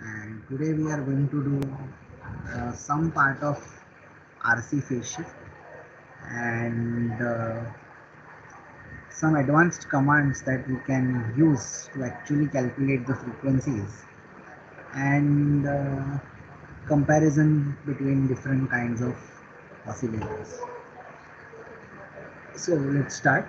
and today we are going to do some part of RC phase shift and some advanced commands that we can use to actually calculate the frequencies and comparison between different kinds of oscillators. So let's start.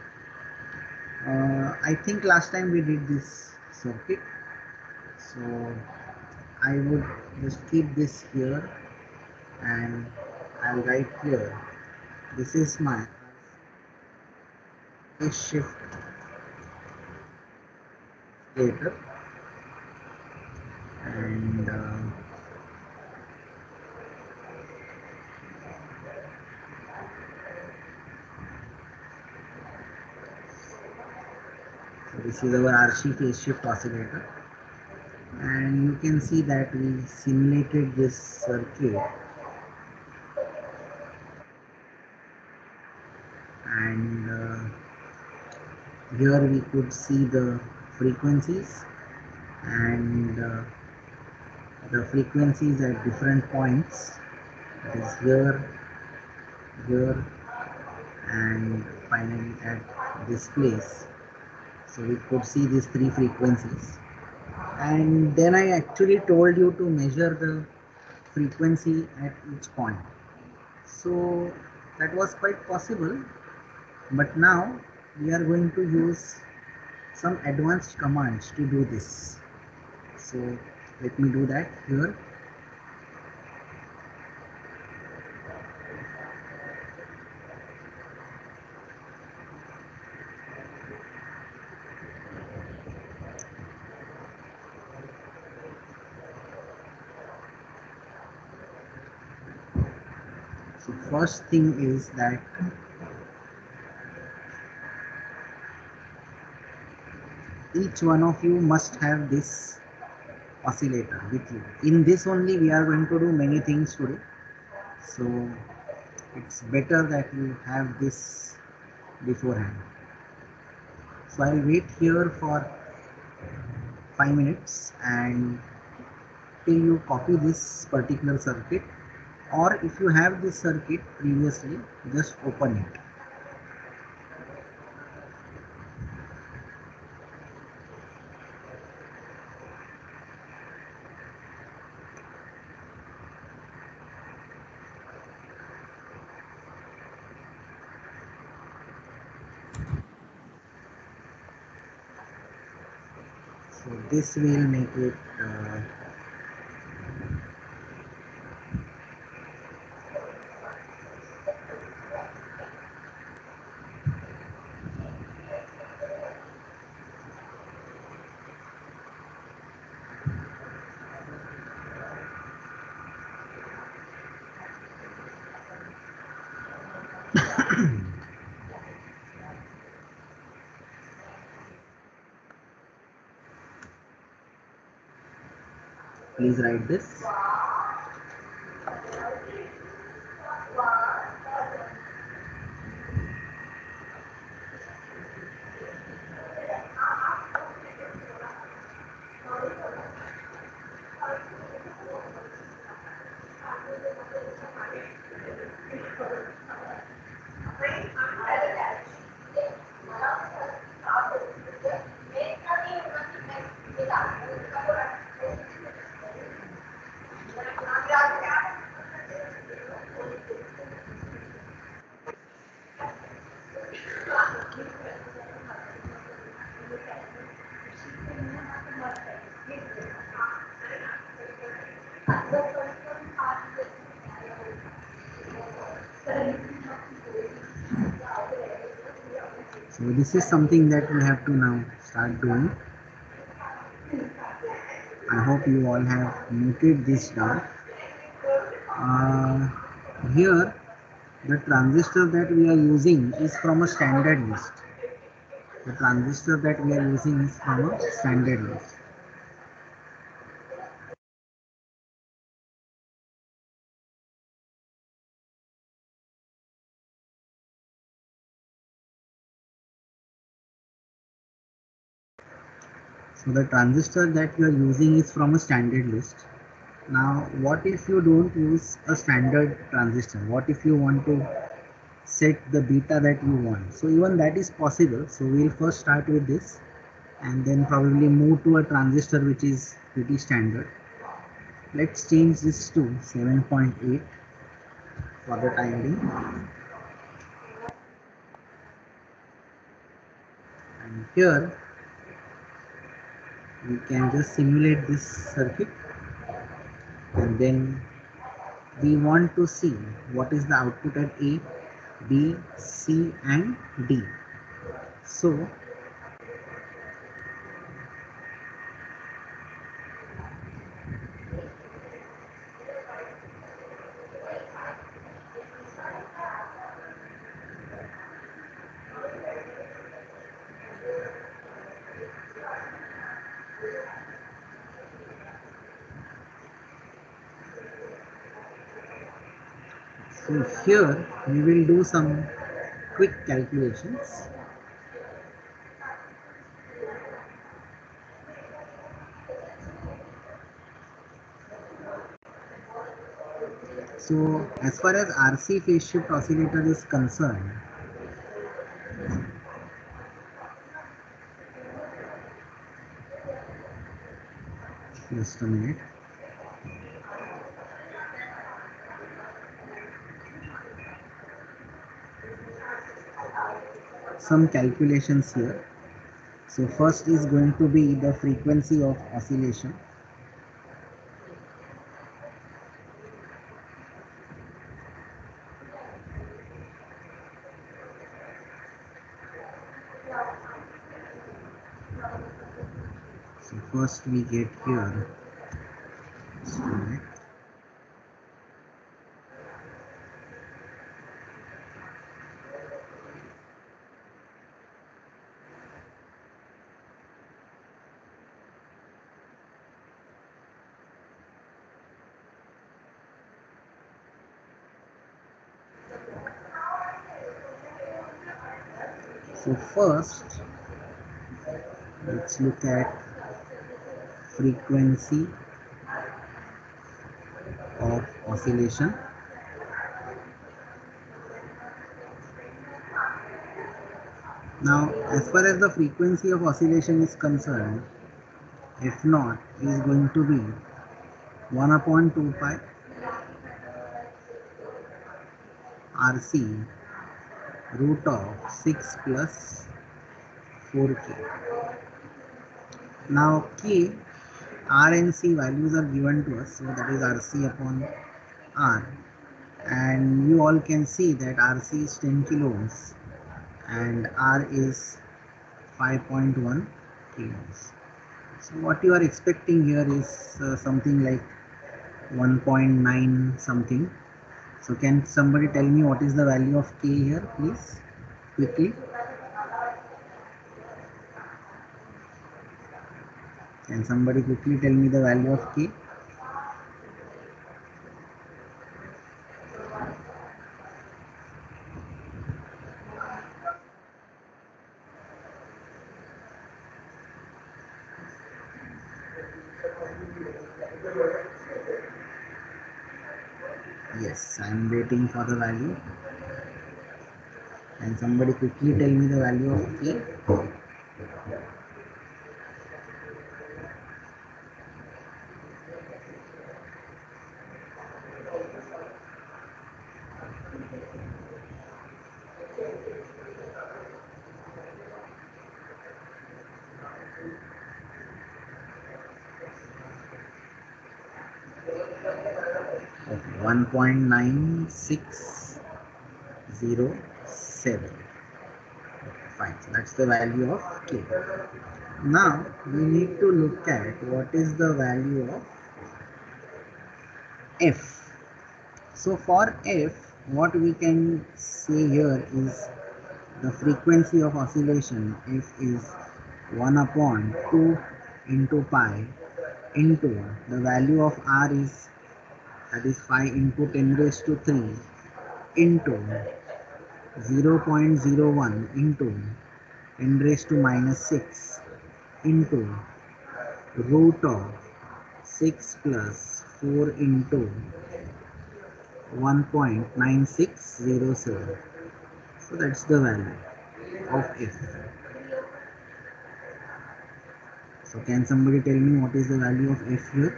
I think last time we did this circuit, so I would just keep this here and I'll write here. This is my phase shift oscillator, and so this is our RC phase shift oscillator, and you can see that we simulated this circuit, and here we could see the frequencies and the frequencies at different points. That is here, and finally at this place. So we could see these three frequencies, and then I actually told you to measure the frequency at each point. So that was quite possible, but now we are going to use some advanced commands to do this. So let me do that here. So first thing is that each one of you must have this oscillator with you. In this only we are going to do many things today. So it's better that you have this beforehand. So I'll wait here for 5 minutes and till you copy this particular circuit, or if you have this circuit previously, just open it. So this will make it please write this. So this is something that we have to now start doing. I hope you all have noted this down. Here the transistor that we are using is from a standard list. The transistor that we are using is from a standard list. So the transistor that you are using is from a standard list. Now, what if you don't use a standard transistor? What if you want to set the beta that you want? So even that is possible. So we'll first start with this and then probably move to a transistor which is pretty standard. Let's change this to 7.8 for the time being. And here we can just simulate this circuit, and then we want to see what is the output at A, B, C and D. So here we will do some quick calculations. So as far as RC phase shift oscillator is concerned, just a minute. Some calculations here. So first is going to be the frequency of oscillation. So first we get here. So first, let's look at frequency of oscillation. Now, as far as the frequency of oscillation is concerned, F naught is going to be 1 upon 2 pi RC root of 6 plus 4k. Now k, R and C values are given to us, so that is RC upon R, and you all can see that RC is 10 kilo ohms and R is 5.1 kilo ohms. So what you are expecting here is something like 1.9 something. So can somebody tell me what is the value of k here, please, quickly? Can somebody quickly tell me the value of k? Yes, I am waiting for the value. Can somebody quickly tell me the value of k? 1.9607. Fine, so that's the value of k. Now we need to look at what is the value of f. So for f, what we can say here is the frequency of oscillation f is 1 upon 2 into pi into the value of r is, that is 5 into 10 raised to 3 into 0.01 into 10 raised to minus 6 into root of 6 plus 4 into 1.9607. So that's the value of f. So can somebody tell me what is the value of f here?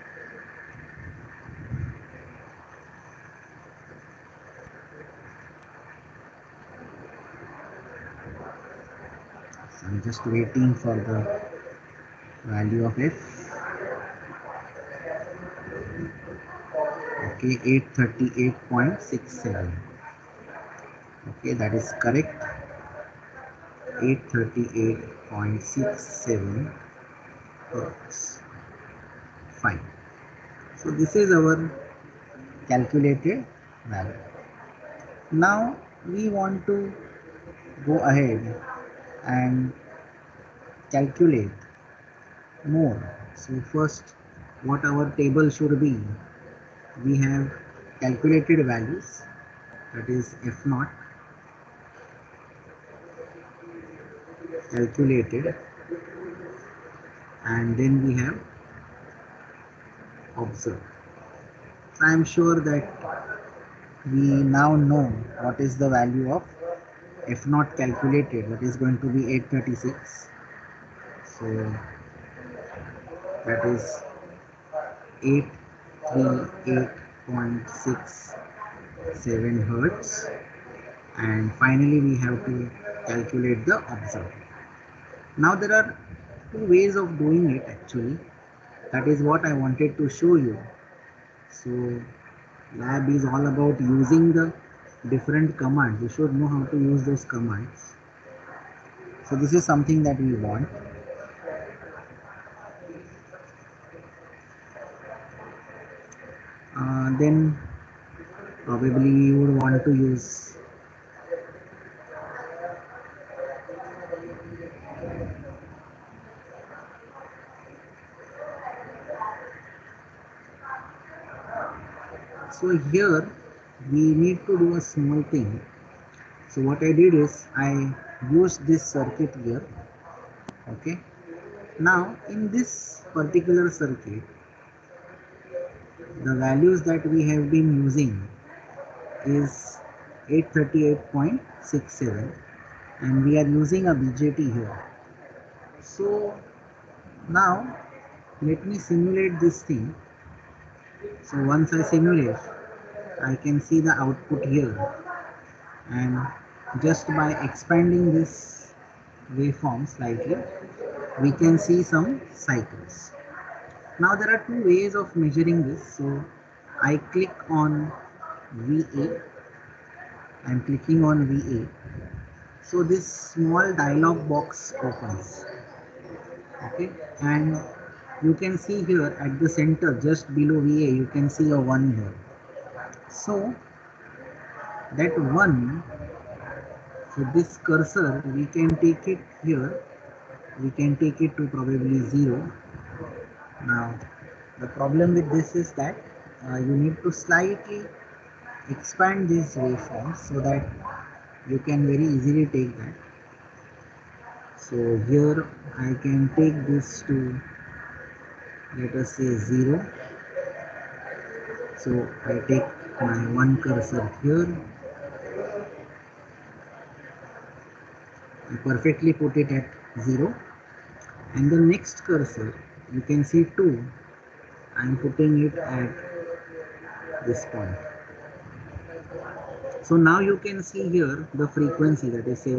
So I'm just waiting for the value of f. Okay, 838.67. Okay, that is correct. 838.67 hertz. Fine. So this is our calculated value. Now we want to go ahead and calculate more. So first, what our table should be, we have calculated values, that is f naught calculated, and then we have observed. So I am sure that we now know what is the value of f naught calculated, that is going to be 836. So that is 838.67 hertz, and finally we have to calculate the observed. Now there are two ways of doing it actually. That is what I wanted to show you. So lab is all about using the different commands. You should know how to use those commands. So this is something that we want. Then probably you would want to use so here we need to do a small thing. So what I did is I used this circuit here. Okay, now in this particular circuit, the values that we have been using is 838.67, and we are using a BJT here. So now let me simulate this thing. So once I simulate, I can see the output here, and just by expanding this waveform slightly, we can see some cycles. Now there are two ways of measuring this. So I click on VA. I'm clicking on VA. So this small dialog box opens. Okay, and you can see here at the center, just below VA, you can see a 1 here. So that 1, so this cursor, we can take it here, we can take it to probably 0. Now the problem with this is that you need to slightly expand these waveforms so that you can very easily take that. So here I can take this to, let us say, 0. So I take my one cursor here, I perfectly put it at 0, and the next cursor, you can see 2, I am putting it at this point. So now you can see here the frequency, that is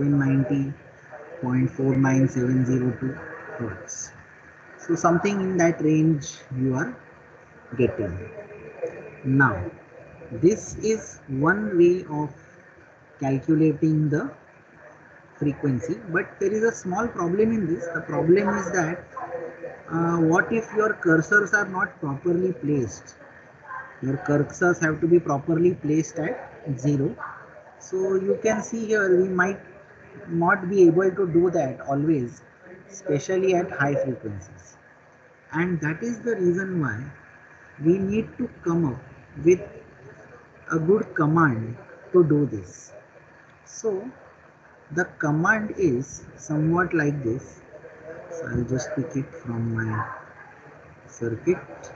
790.49702 hertz. So something in that range you are getting. Now this is one way of calculating the frequency, but there is a small problem in this. The problem is that what if your cursors are not properly placed? Your cursors have to be properly placed at 0. So you can see here we might not be able to do that always, especially at high frequencies. And that is the reason why we need to come up with a good command to do this. So the command is somewhat like this. So I'll just pick it from my circuit.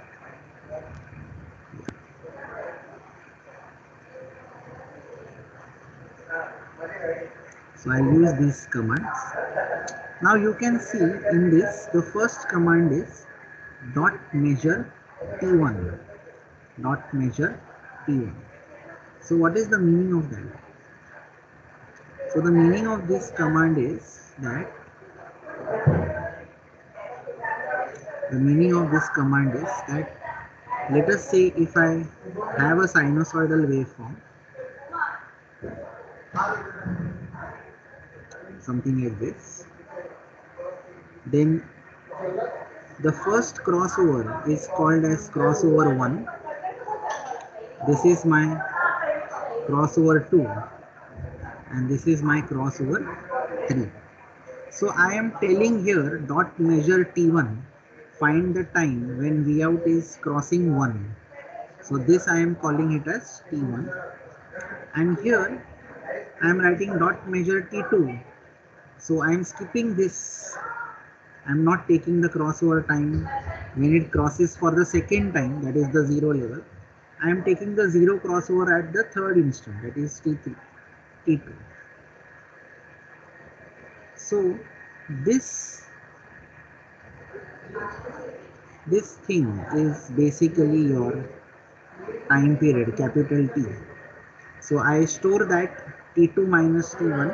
So I'll use these commands. Now you can see in this, the first command is dot measure T1. Dot measure T1. So what is the meaning of that? So the meaning of this command is that let us say if I have a sinusoidal waveform, something like this, then the first crossover is called as crossover 1. This is my crossover 2 and this is my crossover 3. So I am telling here dot measure T1, find the time when Vout is crossing 1. So this I am calling it as T1, and here I am writing dot measure T2. So I am skipping this. I am not taking the crossover time when it crosses for the second time, that is the 0 level. I am taking the 0 crossover at the third instant, that is T3, T2. So this thing is basically your time period, capital T. So I store that T2 minus T1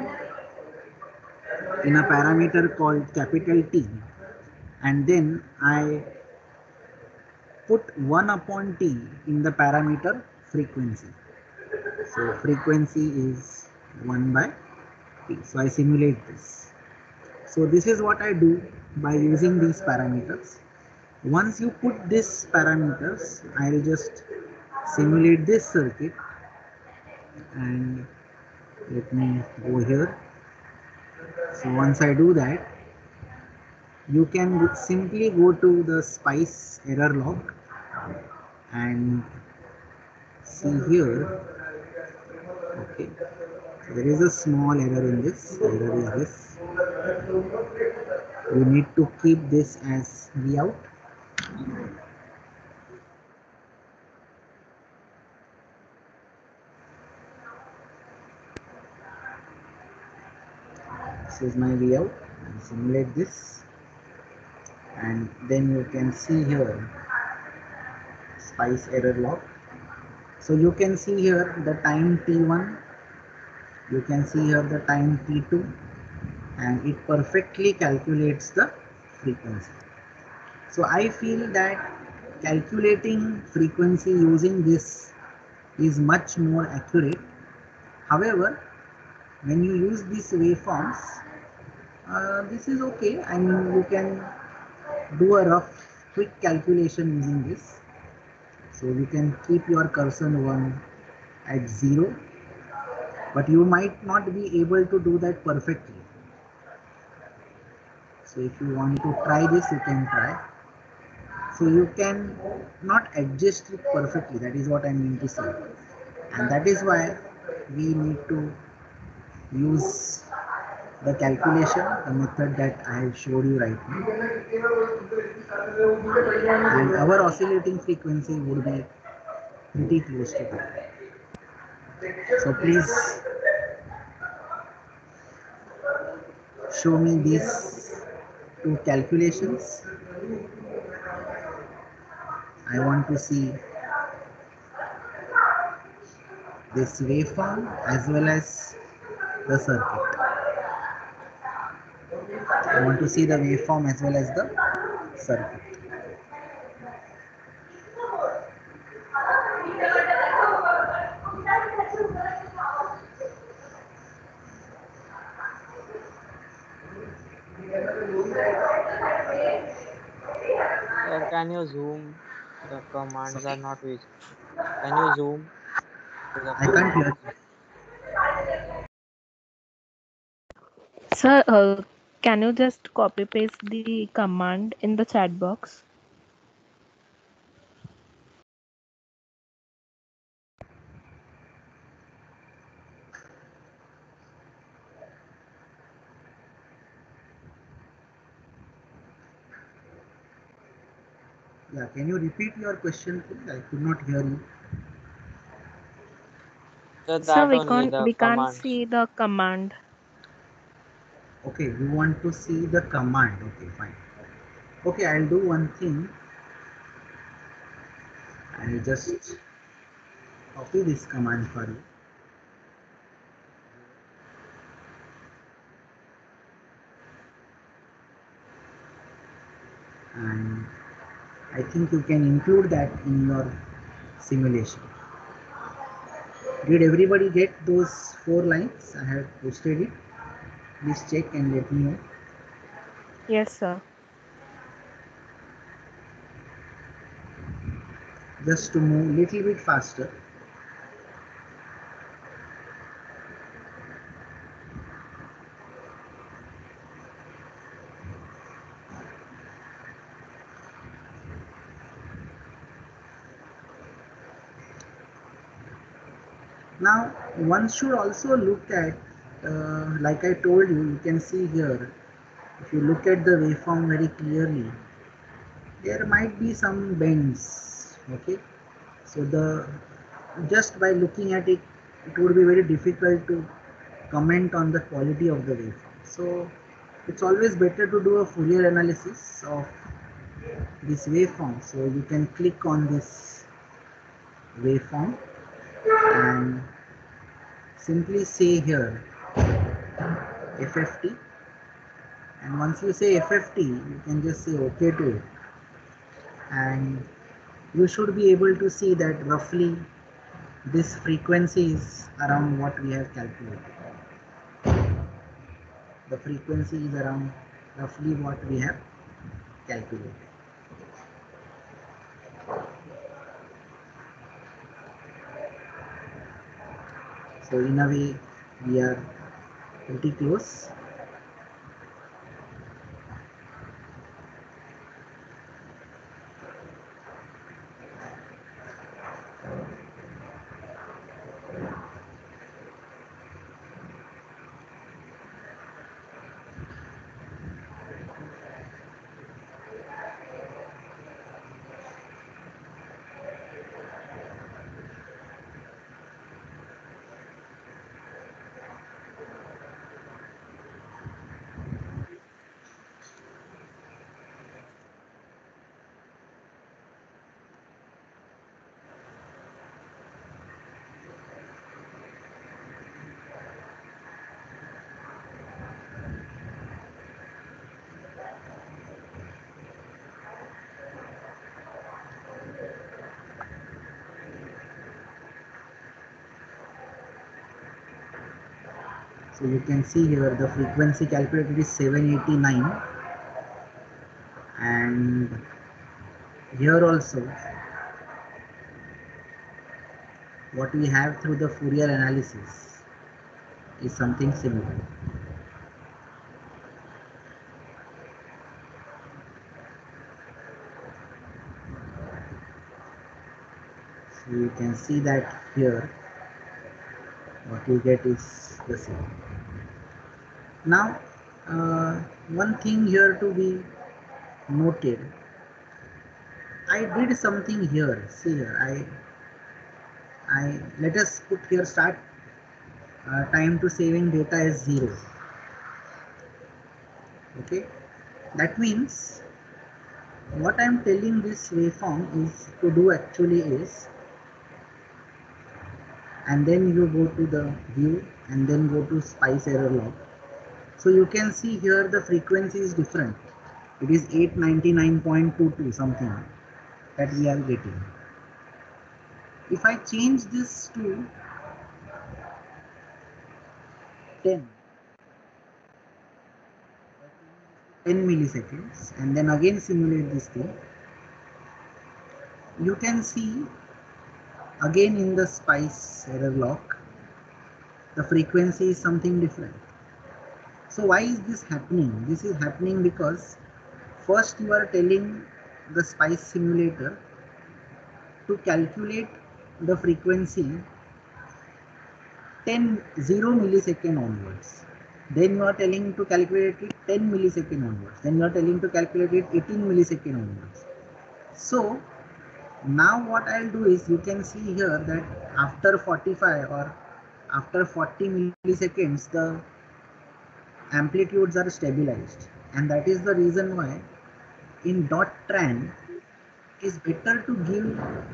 in a parameter called capital T, and then I put 1 upon T in the parameter frequency. So frequency is 1 by T. So I simulate this. So this is what I do by using these parameters. Once you put these parameters, I will just simulate this circuit, and let me go here. So once I do that, you can simply go to the SPICE error log and see here. Okay, so there is a small error in this. The error is this. You need to keep this as Vout. This is my Vout. And simulate this, and then you can see here SPICE error log. So you can see here the time T1, you can see here the time T2, and it perfectly calculates the frequency. So I feel that calculating frequency using this is much more accurate. However, when you use these waveforms, this is okay. I mean, you can do a rough quick calculation using this. So you can keep your cursor one at 0, but you might not be able to do that perfectly. So if you want to try this, you can try. So you can not adjust it perfectly, that is what I mean to say, and that is why we need to use the calculation, the method that I have showed you right now, and our oscillating frequency would be pretty close to that. So please show me these two calculations. I want to see this waveform as well as the circuit. I want to see the waveform as well as the circuit. Can you zoom? The commands are Sorry, not visible. Can you zoom to the I can't hear commands? you. Sir, can you just copy paste the command in the chat box? Yeah, can you repeat your question, please? I could not hear you. So Sir, that only the we can't commands. see the command. Okay, you want to see the command. Okay, fine. Okay, I'll do one thing. I'll just copy this command for you. And I think you can include that in your simulation. Did everybody get those 4 lines? I have posted it. Please check and let me know. Yes, sir. Just to move a little bit faster. Now, one should also look at, like I told you, you can see here, if you look at the waveform very clearly, there might be some bends. Okay, so the just by looking at it, it would be very difficult to comment on the quality of the waveform. So it's always better to do a Fourier analysis of this waveform. So you can click on this waveform and simply say here FFT, and once you say FFT you can just say OK to it, and you should be able to see that roughly this frequency is around what we have calculated. The frequency is around roughly what we have calculated. So in a way we are pretty close. So you can see here the frequency calculated is 789, and here also what we have through the Fourier analysis is something similar. So you can see that here what you get is the same. Now one thing here to be noted, I did something here. See here, I let us put here start time to saving data is 0. Okay, that means what I am telling this waveform is to do actually is, and then you go to the view and then go to spice error log. So you can see here the frequency is different. It is 899.22 something that we are getting. If I change this to 10 milliseconds and then again simulate this thing, you can see again in the spice error log the frequency is something different. So why is this happening? This is happening because first you are telling the spice simulator to calculate the frequency 0 millisecond onwards. Then you are telling to calculate it 10 millisecond onwards. Then you are telling to calculate it 18 millisecond onwards. So now what I'll do is, you can see here that after 45 or after 40 milliseconds the amplitudes are stabilized, and that is the reason why in dot tran it is better to give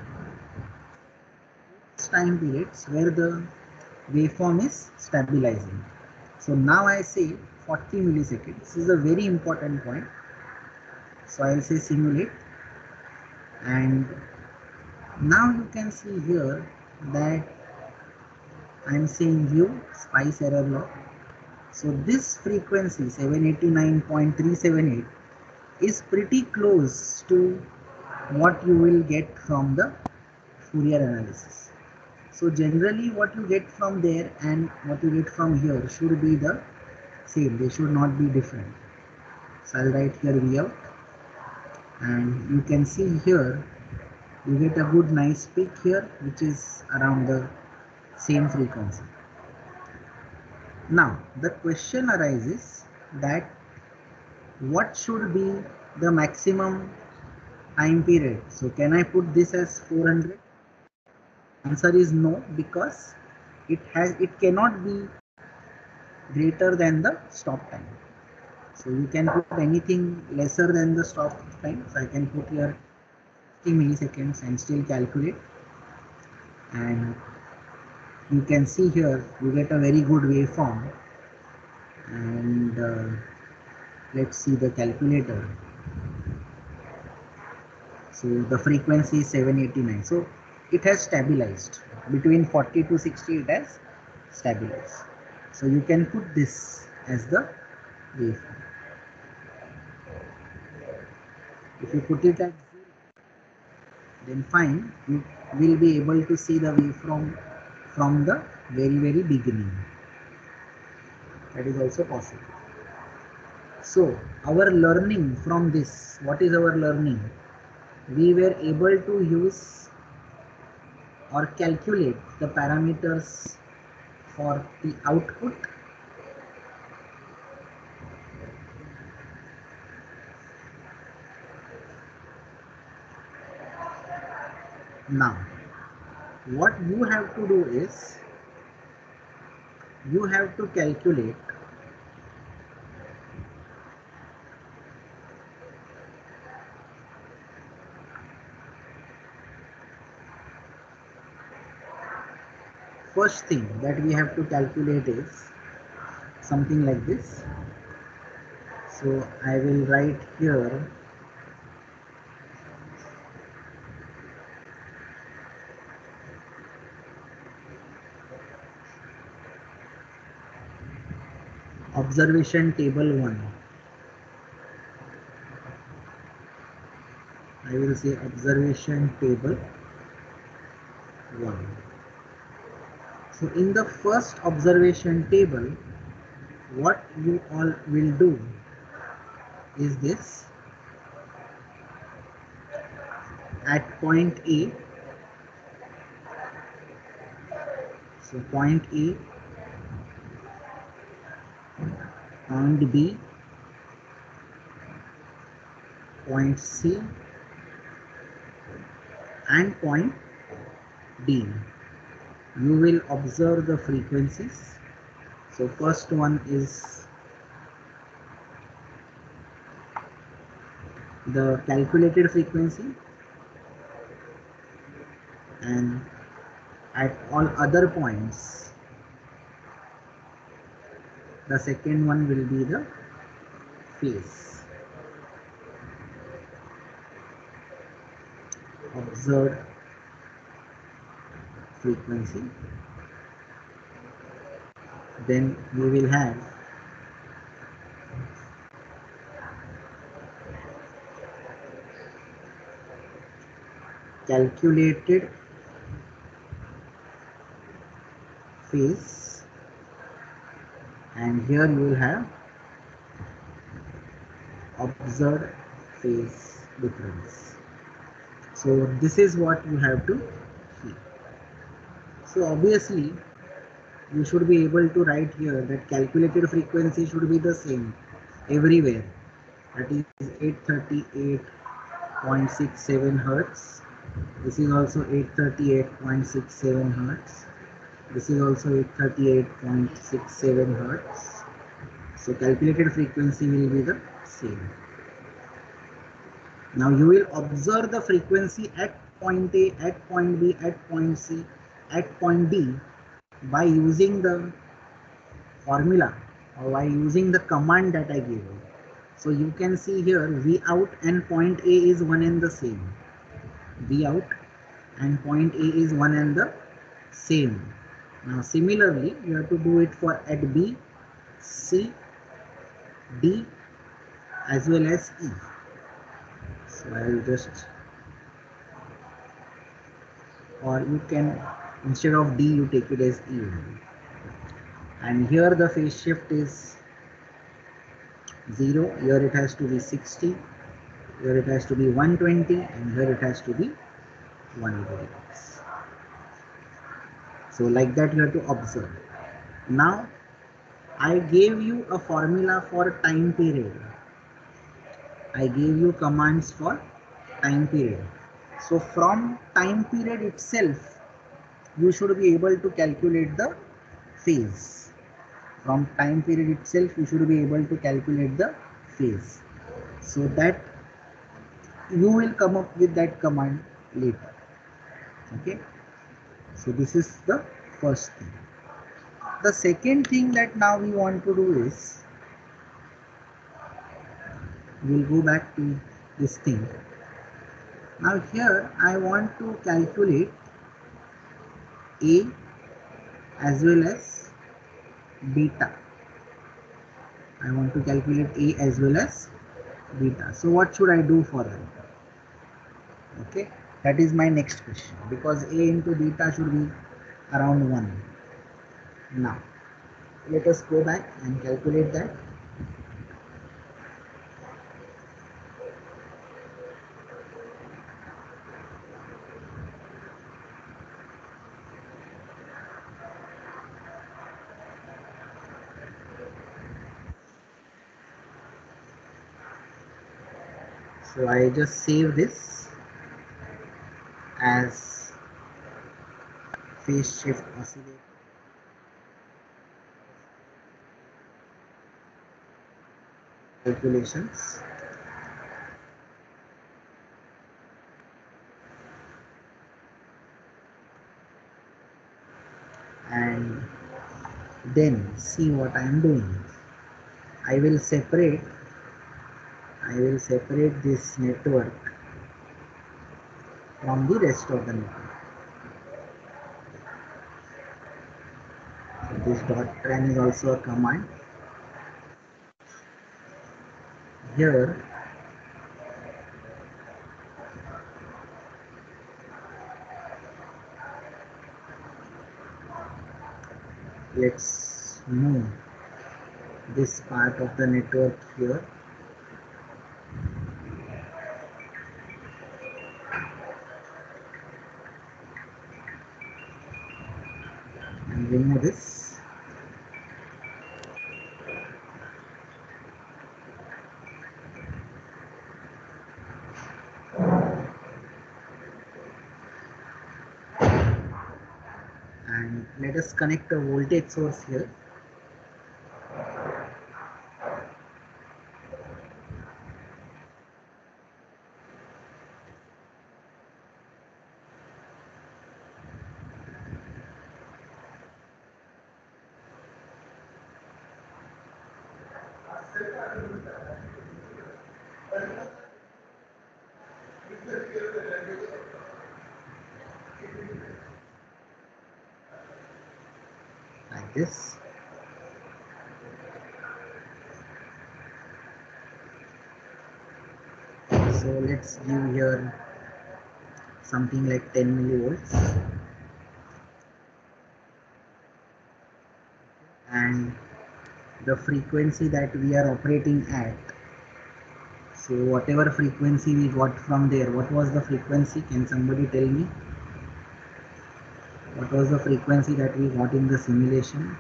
time periods where the waveform is stabilizing. So now I say 40 milliseconds. This is a very important point. So I'll say simulate, and now you can see here that I'm saying view spice error log. So this frequency 789.378 is pretty close to what you will get from the Fourier analysis. So generally what you get from there and what you get from here should be the same. They should not be different. So I'll write here V out, and you can see here you get a good nice peak here which is around the same frequency. Now the question arises that what should be the maximum time period? So can I put this as 400? Answer is no, because it cannot be greater than the stop time. So you can put anything lesser than the stop time. So I can put here 50 milliseconds and still calculate, and you can see here you get a very good waveform. And let's see the calculator. So the frequency is 789. So it has stabilized between 40 to 60. It has stabilized. So you can put this as the waveform. If you put it at 0, then fine, you will be able to see the waveform from the very beginning. That is also possible. So our learning from this, what is our learning? We were able to use or calculate the parameters for the output now. What you have to do is, you have to calculate first thing that we have to calculate is something like this. So I will write here observation table 1. I will say observation table 1. So in the first observation table, what you all will do is this: at point A, so point A, point B, point C, and point D, you will observe the frequencies. So first one is the calculated frequency, and at all other points the second one will be the phase, observed frequency. Then we will have calculated phase, and here you will have observed phase difference. So this is what you have to see. So obviously you should be able to write here that calculated frequency should be the same everywhere, that is 838 838.67 hertz. This is also 838.67 hertz. This is also 838.67 hertz. So calculated frequency will be the same. Now you will observe the frequency at point A, at point B, at point C, at point D by using the formula or by using the command that I gave you. So you can see here V out and point A is one and the same. V out and point A is one and the same. Now similarly you have to do it for at B, C, D as well as E. So I will just, or you can, instead of D you take it as E only. And here the phase shift is 0, here it has to be 60, here it has to be 120, and here it has to be 180 degrees. So like that you have to observe. Now I gave you a formula for time period. I gave you commands for time period. So from time period itself you should be able to calculate the phase. From time period itself you should be able to calculate the phase. So that you will come up with that command later. Okay. So this is the first thing. The second thing that now we want to do is, we'll go back to this thing. Now here I want to calculate A as well as beta. I want to calculate A as well as beta. So what should I do for that? Okay, that is my next question, because A into beta should be around 1. Now let us go back and calculate that. So I just save this as phase shift oscillator. Calculations. And then see what I am doing. I will separate this network from the rest of the network. So this dot tran is also a command. Here let's move this part of the network here. And remove this. And let us connect a voltage source here. Like this. So let's give here something like 10 millivolts. And the frequency that we are operating at, so whatever frequency we got from there, what was the frequency? Can somebody tell me? What was the frequency that we got in the simulation?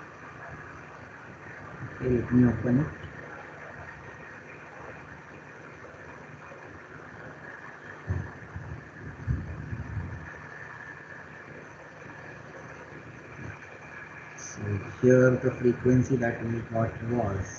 Okay, let me open it. So here the frequency that we got was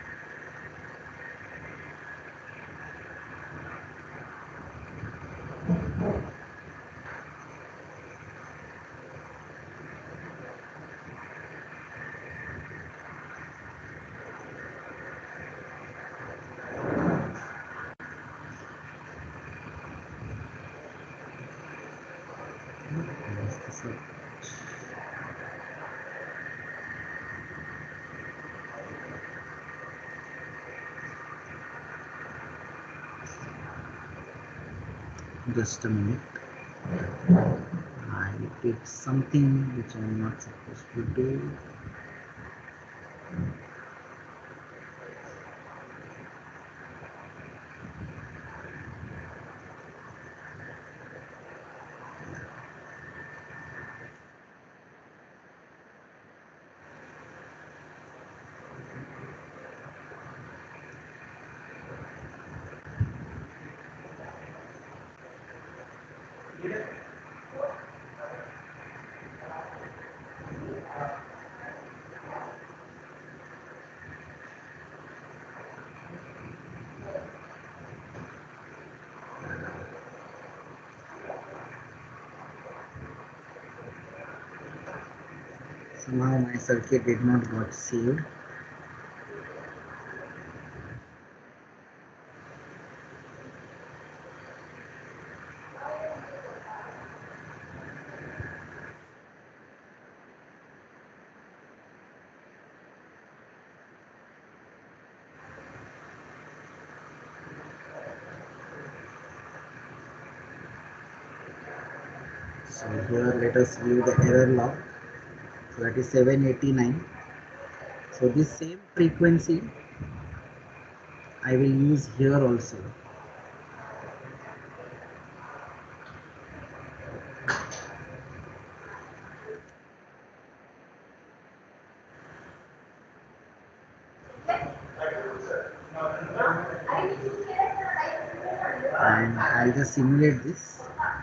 just a minute. I did something which I'm not supposed to do. Somehow my circuit did not got saved. So here let us view the error log. So that is 789. So this same frequency I will use here also. And I'll just simulate this.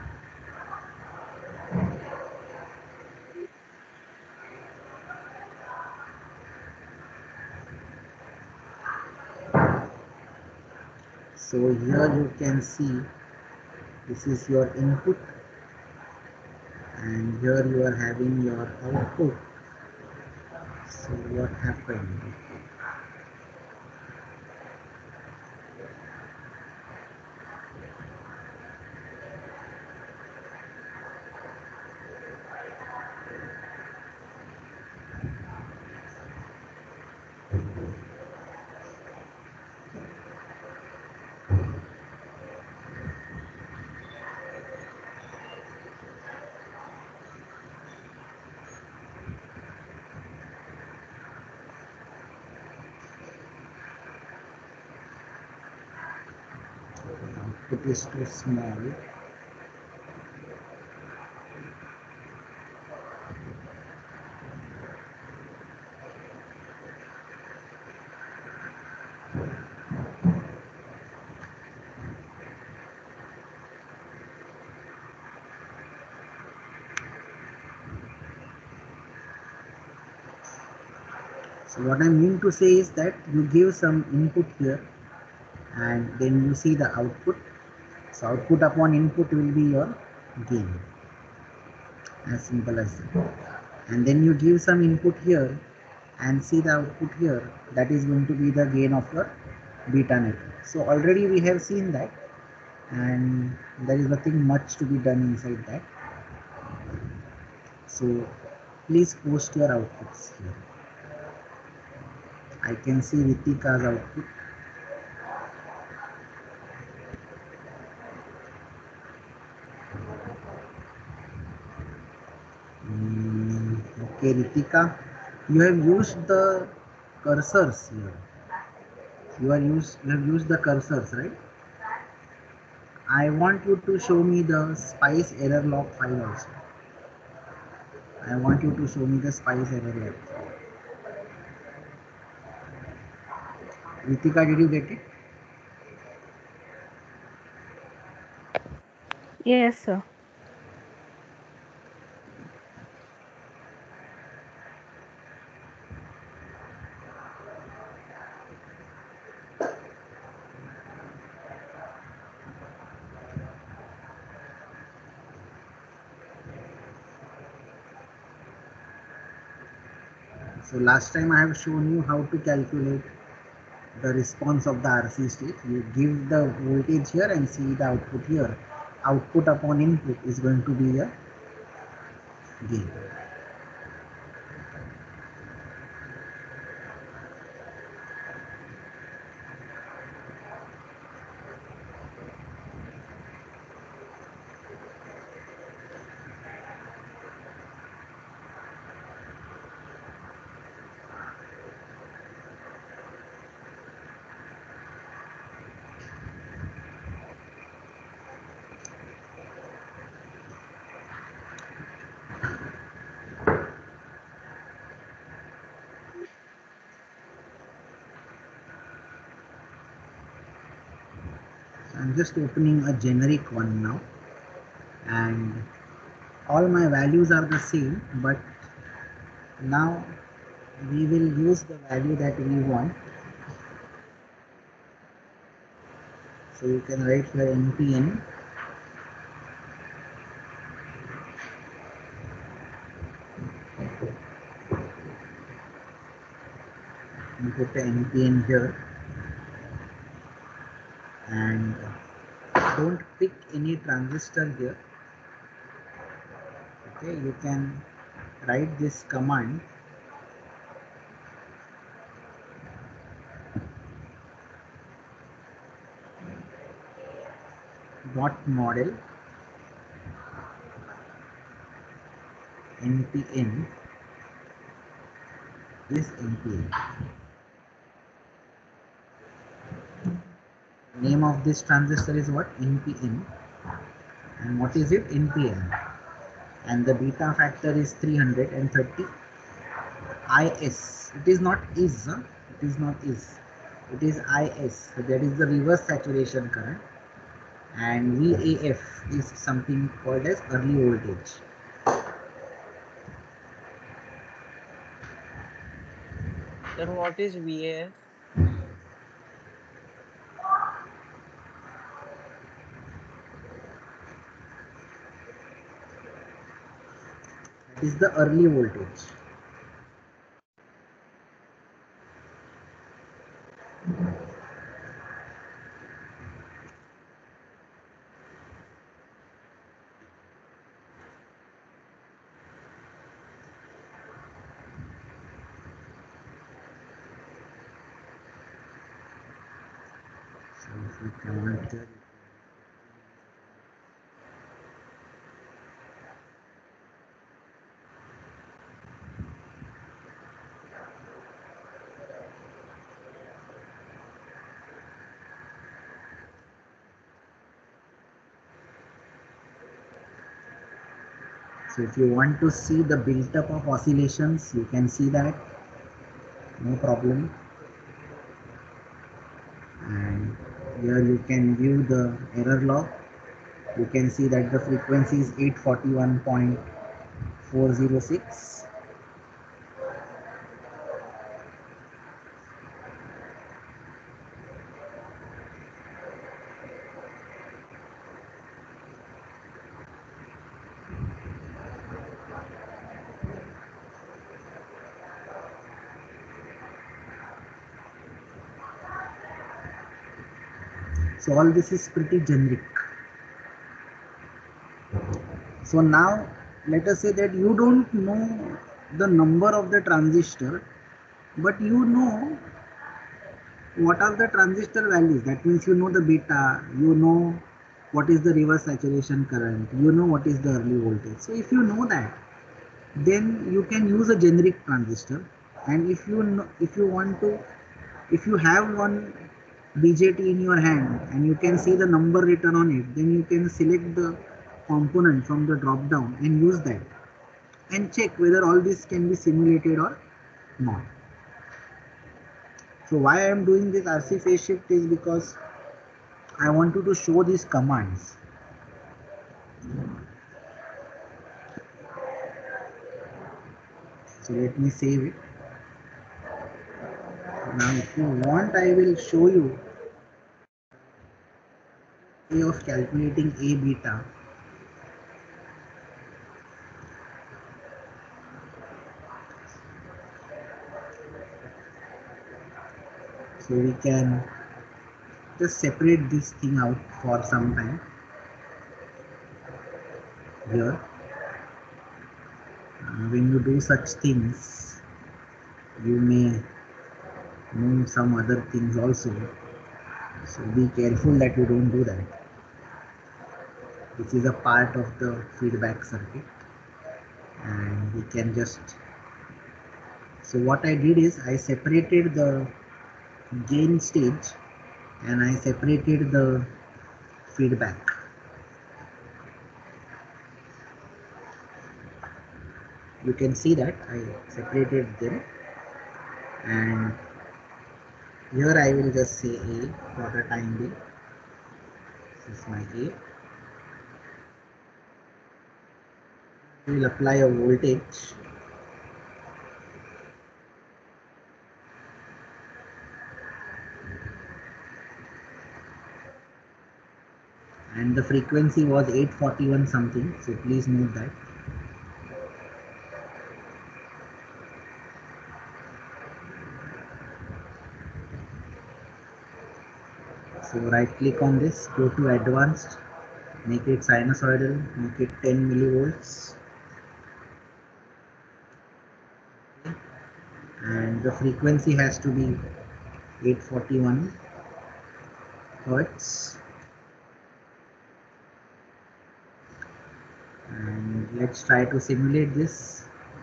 So here you can see this is your input and here you are having your output. So what happened? Output is too small. So what I mean to say is that you give some input here and then you see the output. So output upon input will be your gain, as simple as that. And then you give some input here and see the output here, that is going to be the gain of your beta network. So already we have seen that and there is nothing much to be done inside that. So please post your outputs here. I can see Ritika's output. Okay, Ritika, you have used the cursors here. You have used the cursors, right? I want you to show me the spice error log file also. I want you to show me the spice error log. Ritika, did you get it? Yes, sir. So last time I have shown you how to calculate the response of the RC state. You give the voltage here and see the output here. Output upon input is going to be the gain. I'm just opening a generic one now, and all my values are the same, but now we will use the value that we want. So you can write here NPN, you put the NPN here, and don't pick any transistor here. Okay, you can write this command dot model NPN is NPN. Name of this transistor is what? NPN. And what is it? NPN. And the beta factor is 330 IS. It is not is. It is not is. It is IS. So that is the reverse saturation current. And VAF is something called as early voltage. Sir, what is VAF? That is the early voltage. So if we convert that, so if you want to see the build-up of oscillations, you can see that, no problem. And here you can view the error log. You can see that the frequency is 841.406. So all this is pretty generic. So now let us say that you don't know the number of the transistor, but you know what are the transistor values. That means you know the beta, you know what is the reverse saturation current, you know what is the early voltage. So if you know that, then you can use a generic transistor. And if you know, if you have one BJT in your hand and you can see the number written on it, then you can select the component from the drop down and use that and check whether all this can be simulated or not. So why I am doing this RC phase shift is because I want you to show these commands. So let me save it. Now if you want, I will show you a way of calculating A beta. So we can just separate this thing out for some time here. When you do such things, you may move some other things also. So be careful that you don't do that. This is a part of the feedback circuit, and we can just, so what I did is I separated the gain stage and I separated the feedback. You can see that I separated them, and here I will just say A for the time being. This is my A. We will apply a voltage. And the frequency was 841 something, so please note that. So right click on this, go to advanced, make it sinusoidal, make it 10 millivolts, and the frequency has to be 841 hertz. And let's try to simulate this.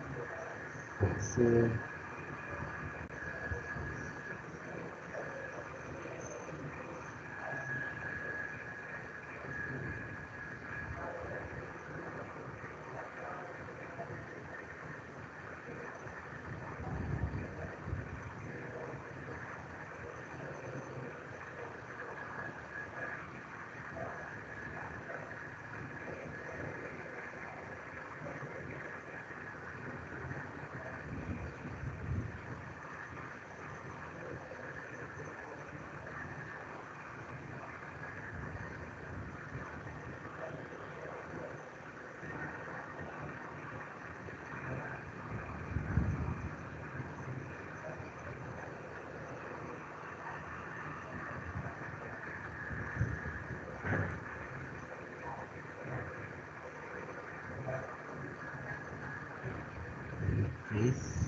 So trace.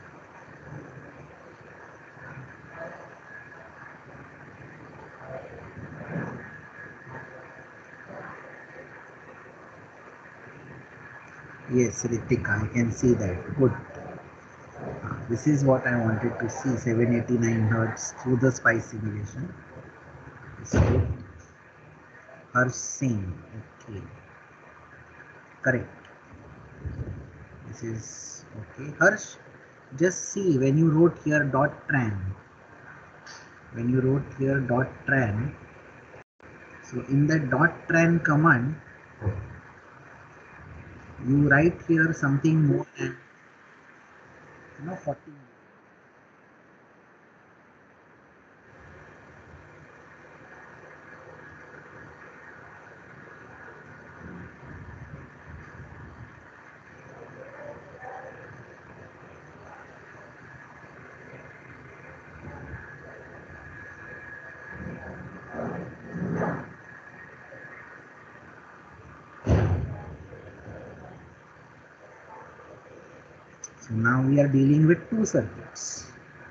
Yes, Ritika, I can see that. Good. This is what I wanted to see, 789 hertz through the SPICE simulation. So, Harsh Singh, okay, correct. This is okay. Harsh, just see when you wrote here dot tran. When you wrote here dot tran, so in the dot tran command, you write here something more than 40. So now we are dealing with two circuits.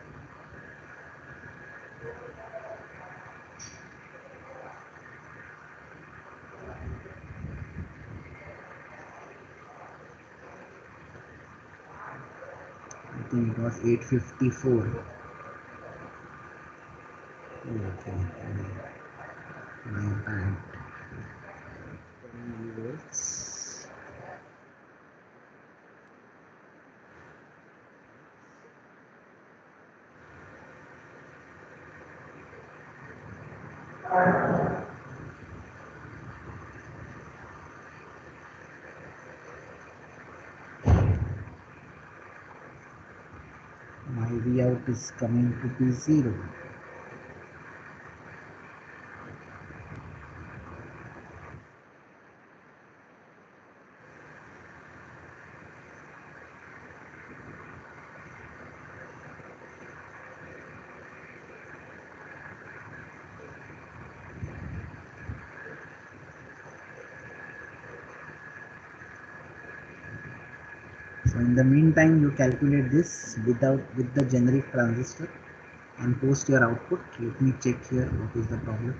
I think it was 854. Okay, my bad. 10 millivolts. My V out is coming to be 0. in the meantime, you calculate this with the generic transistor and post your output. Let me check here what is the problem.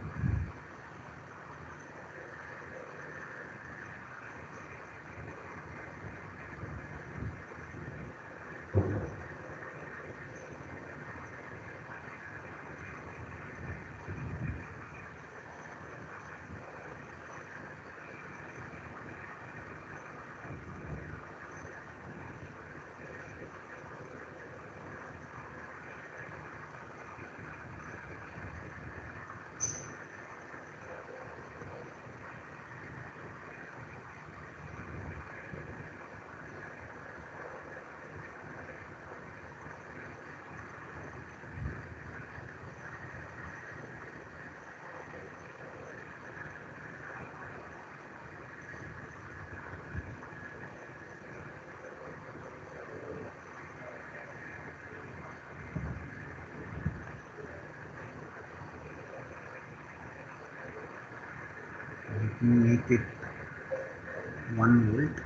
Let me make it 1 volt.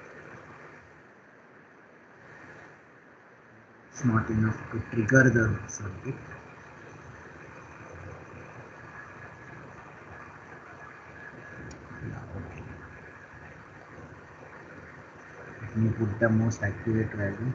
It's not enough to trigger the circuit. Yeah, okay. Let me put the most accurate value.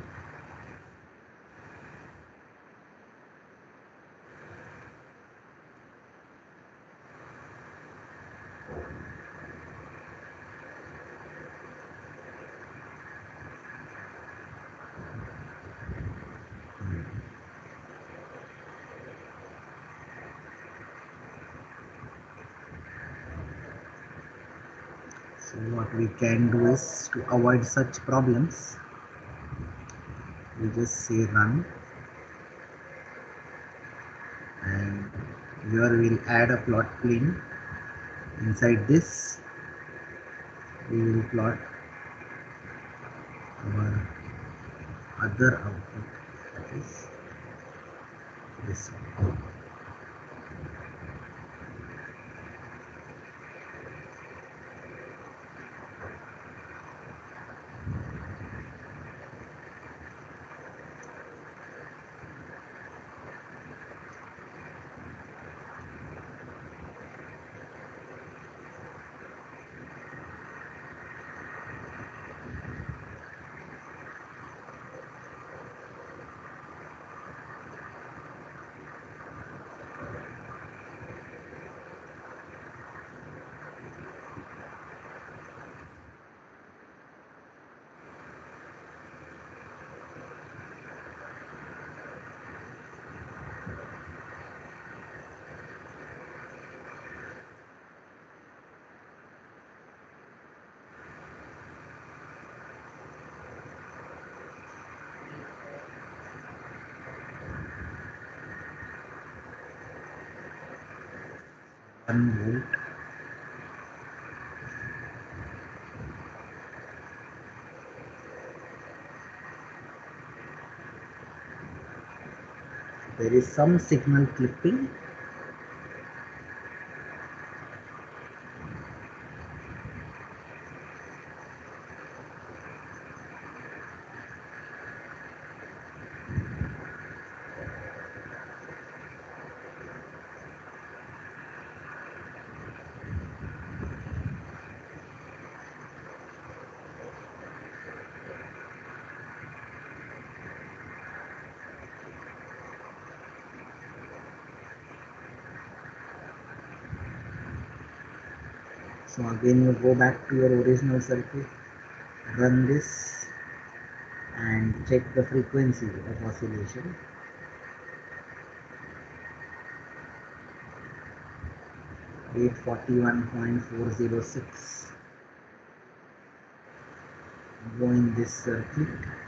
So what we can do is, to avoid such problems, we just say run, and here we'll add a plot plane. Inside this we will plot our other output, that is this one. Volt. There is some signal clipping. So again you go back to your original circuit, run this and check the frequency of oscillation. Rate 41.406. Go in this circuit.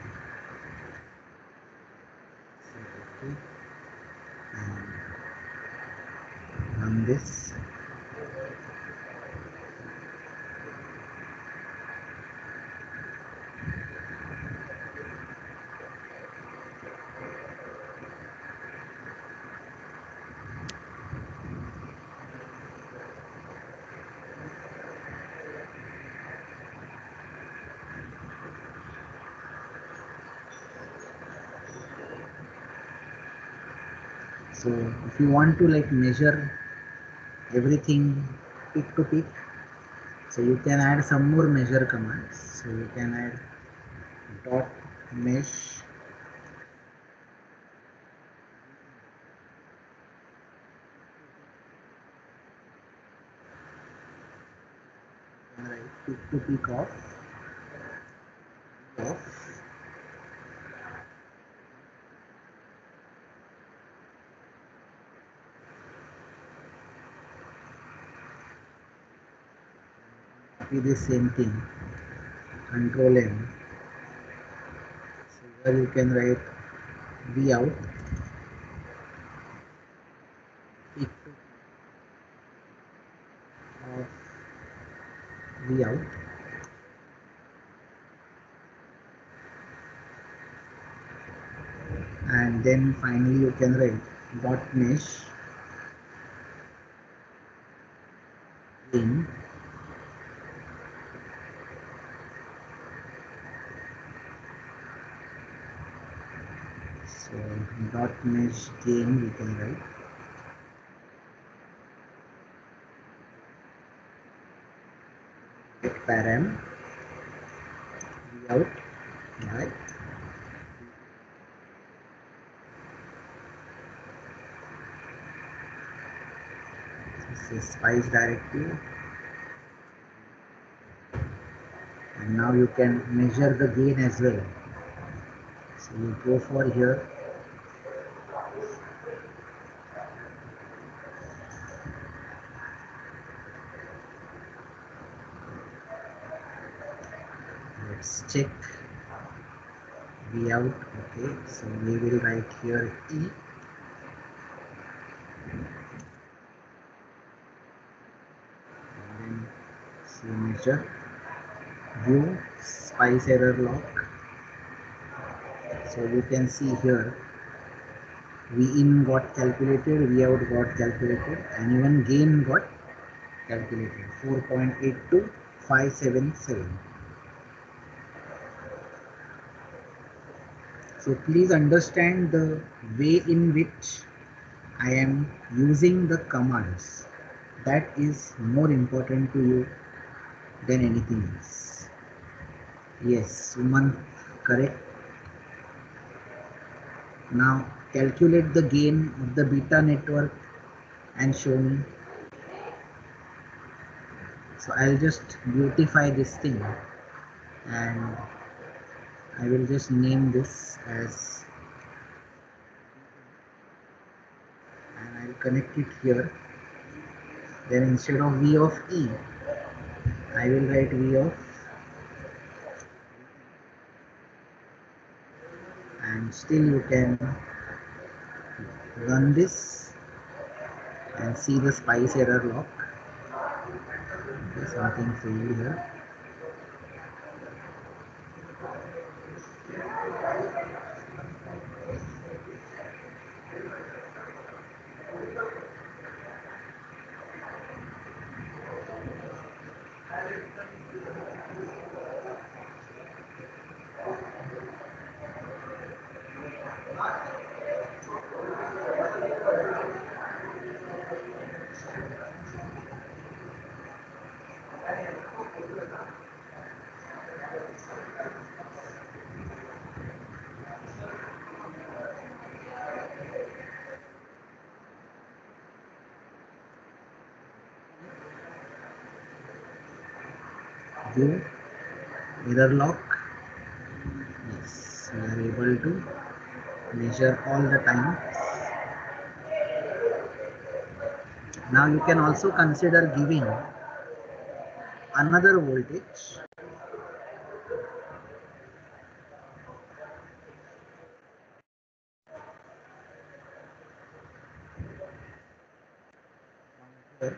Okay. And run this. So if you want to like measure everything peak to peak, so you can add some more measure commands. So you can add dot mesh and write peak to peak of copy the same thing, control M. So here you can write V out peak to peak of V out, and then finally you can write dot mesh in. So dot mesh gain we can write get param V out by this is spice directive, and now you can measure the gain as well. So you go for here, let's check V out. Okay, so we will write here E, and then see measure view spice error lock. So you can see here V in got calculated, V out got calculated, and even gain got calculated 4.82577. So please understand the way in which I am using the commands. That is more important to you than anything else. Yes, Suman, correct. Now calculate the gain of the beta network and show me. So I'll just beautify this thing, and I will just name this as, and I'll connect it here. Then instead of V of E, I will write V of, and still you can run this and see the spice error lock. Okay, something failed here. View error lock. Yes, we are able to measure all the time. Now you can also consider giving another voltage. Here.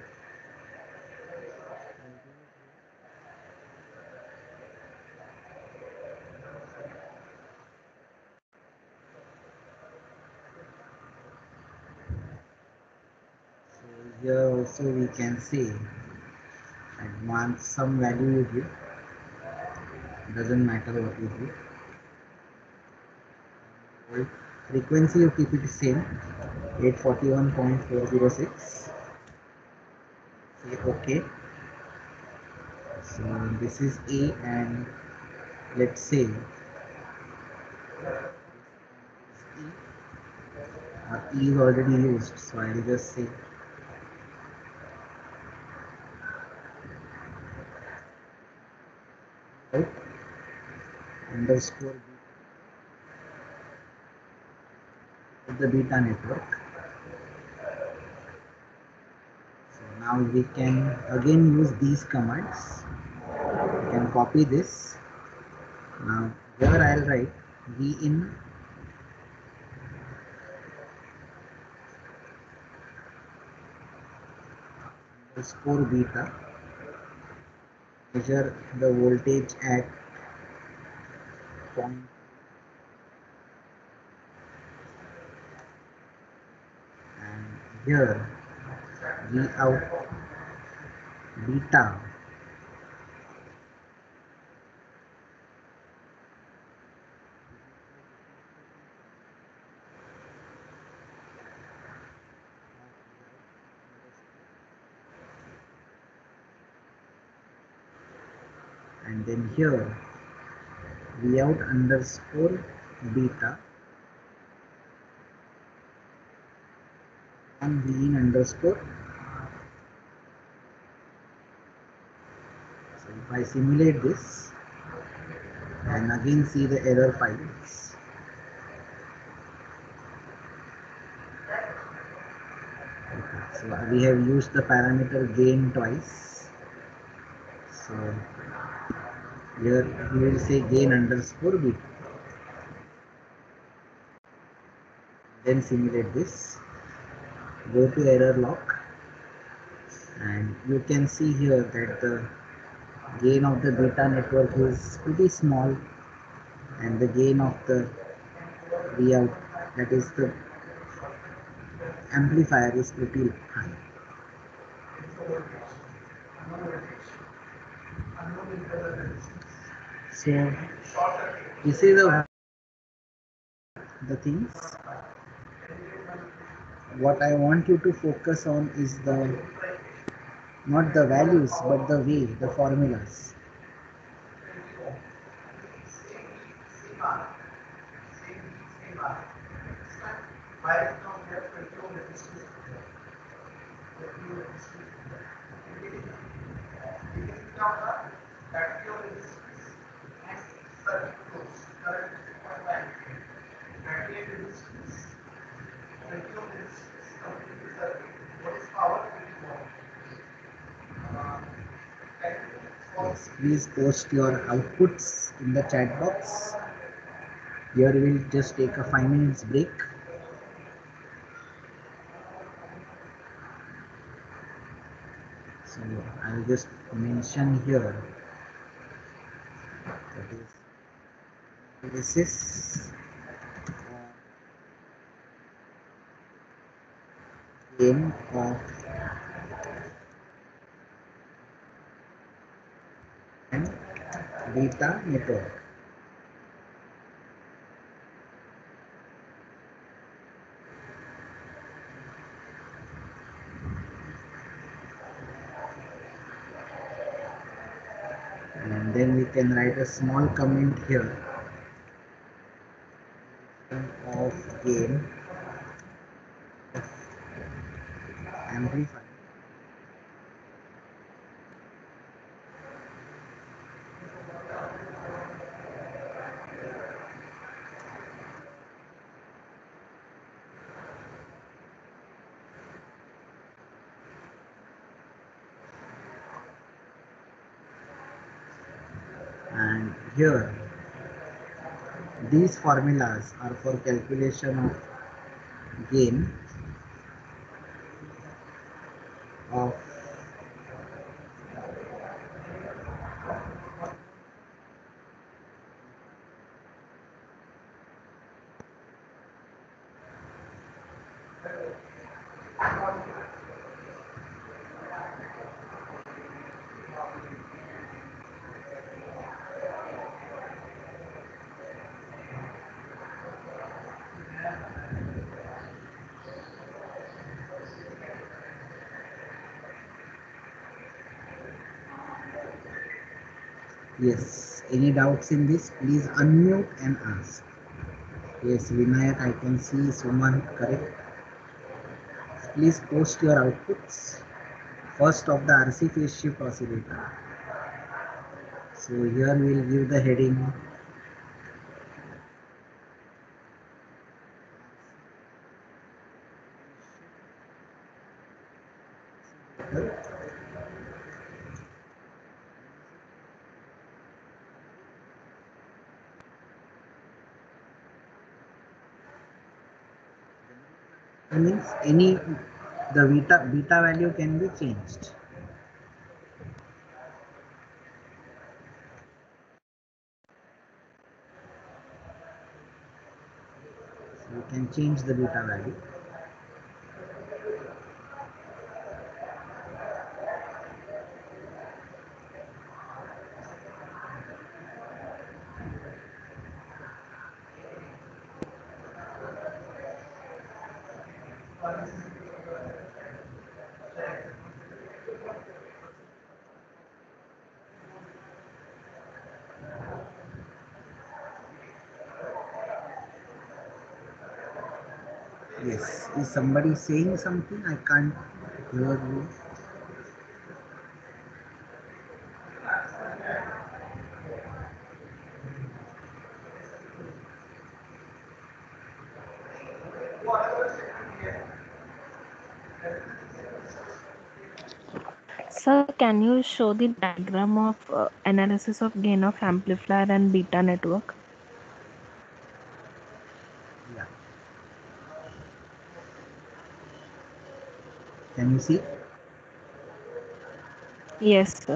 So here also we can say advance some value you give, doesn't matter what you give. Volt Frequency you keep it same, 841.406. Say OK. So this is A, and let's say E. E is already used, so I'll just say out underscore the beta network. So now we can again use these commands. We can copy this. Now here I'll write v in underscore beta, measure the voltage at point, and here v out beta, and then here v out underscore beta and v in underscore. So if I simulate this and again see the error files, so we have used the parameter gain twice. So here we will say gain underscore beta, then simulate this, go to error log, and you can see here that the gain of the beta network is pretty small and the gain of the V out, that is the amplifier, is pretty high. So this is the things. What I want you to focus on is the not the values but the way, the formulas. Yes, please post your outputs in the chat box. Here we will just take a 5 minutes break. So I will just mention here that is analysis gain of and beta network. And then we can write a small comment here of gain amplifier and here these formulas are for calculation of gain of Yes. Any doubts in this? Please unmute and ask. Yes, Vinayak, I can see Suman, correct. Please post your outputs. First of the RC phase shift oscillator. So here we will give the heading. Means any the beta value can be changed. So you can change the beta value. Yes. Is somebody saying something? I can't hear you. Sir, can you show the diagram of analysis of gain of amplifier and beta network? Yeah. Can you see? Yes, sir.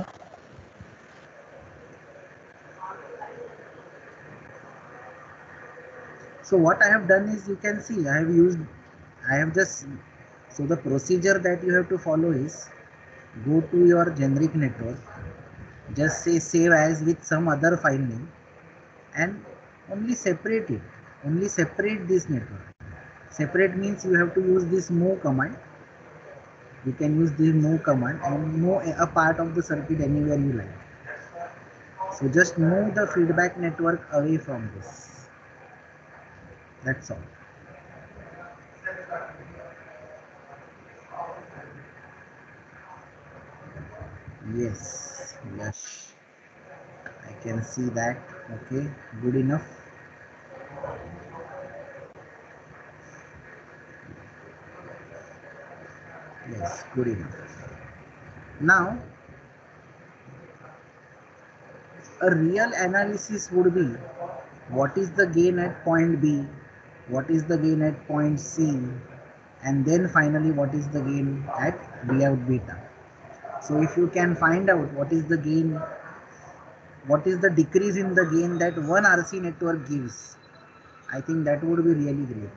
So what I have done is, you can see I have just, so the procedure that you have to follow is, go to your generic network, just say save as with some other file name, and only separate it, only separate this network. Separate means you have to use this move command. You can use this move command and move a part of the circuit anywhere you like. So just move the feedback network away from this. That's all. Yes, yes, I can see that. Okay, good enough. Yes, good enough. Now, a real analysis would be, what is the gain at point B, what is the gain at point C, and then finally what is the gain at V out beta. So if you can find out what is the gain, what is the decrease in the gain that one RC network gives, I think that would be really great.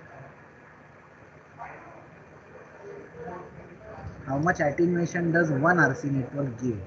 How much attenuation does one RC network give?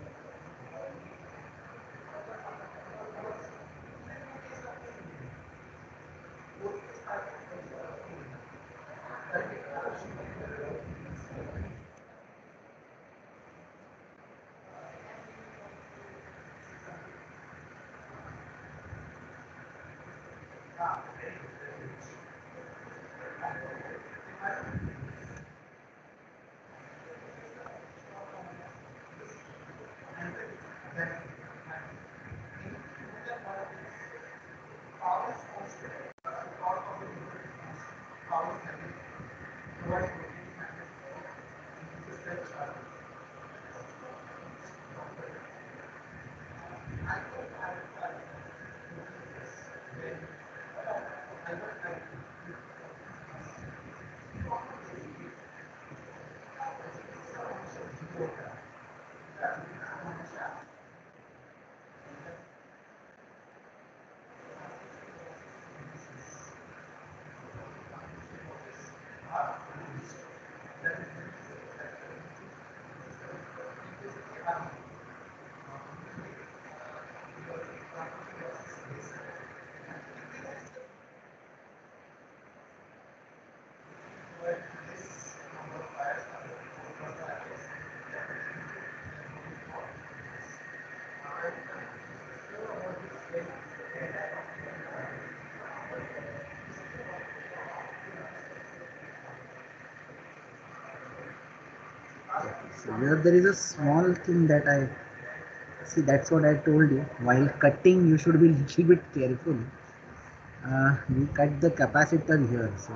So here there is a small thing that I see. That's what I told you. While cutting, you should be little bit careful. We cut the capacitor here, so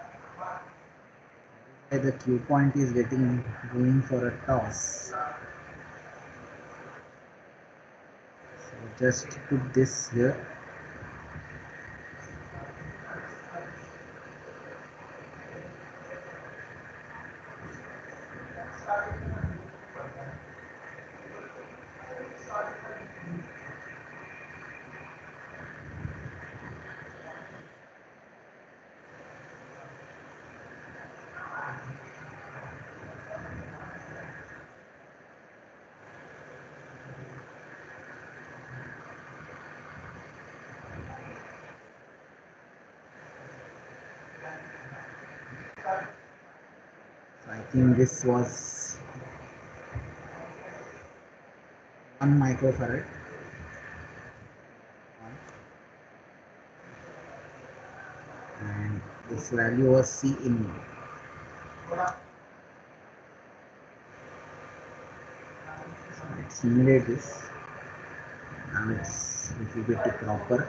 the Q point is getting going for a toss. So just put this here. So I think this was 1 microfarad. And this value was C in. So let's simulate this. Now it's a little bit proper.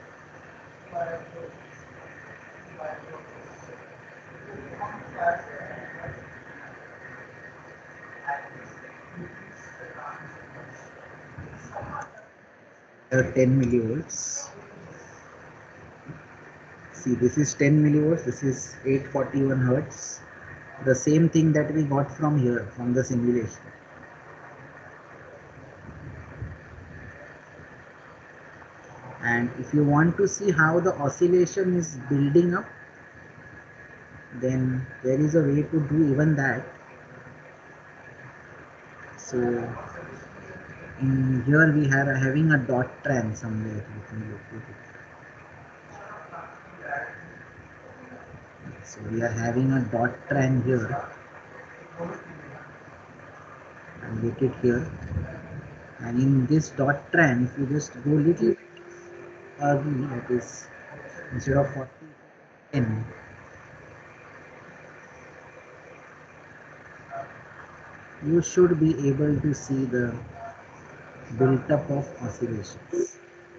Here 10 millivolts. See, this is 10 millivolts, this is 841 hertz. The same thing that we got from here, from the simulation. And if you want to see how the oscillation is building up, then there is a way to do even that. So in here we are having a dot trend somewhere. Let me look at it. So we are having a dot trend here. And get it here. And in this dot trend, if you just go little early, that is instead of 40, 10, you should be able to see the built up of oscillations.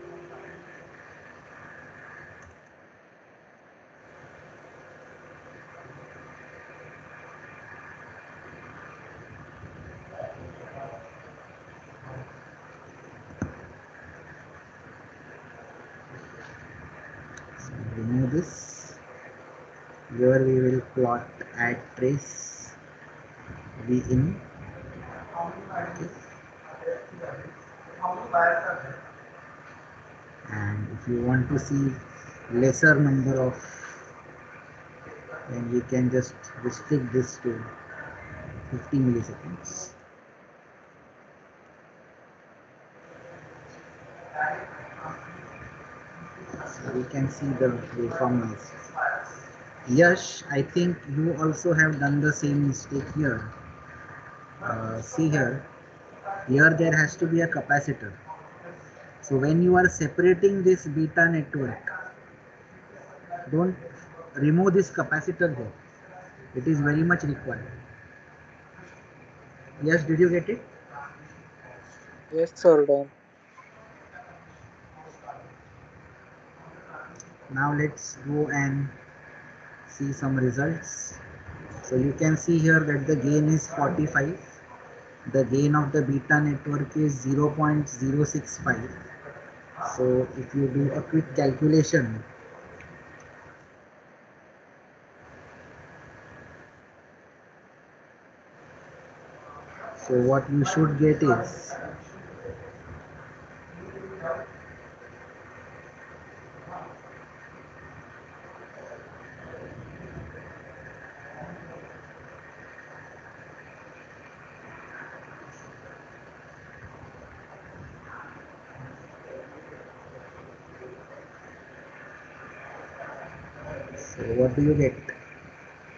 So remove this. Here we will plot add trace V in. Okay. And if you want to see lesser number of, then we can just restrict this to 50 milliseconds. So we can see the waveform noise. Yash, I think you also have done the same mistake here. See here, there has to be a capacitor. So when you are separating this beta network, don't remove this capacitor here. It is very much required. Yes, did you get it? Yes, sir, done. Now let's go and see some results. So you can see here that the gain is 45. The gain of the beta network is 0.065. So if you do a quick calculation, so what you should get is so what do you get?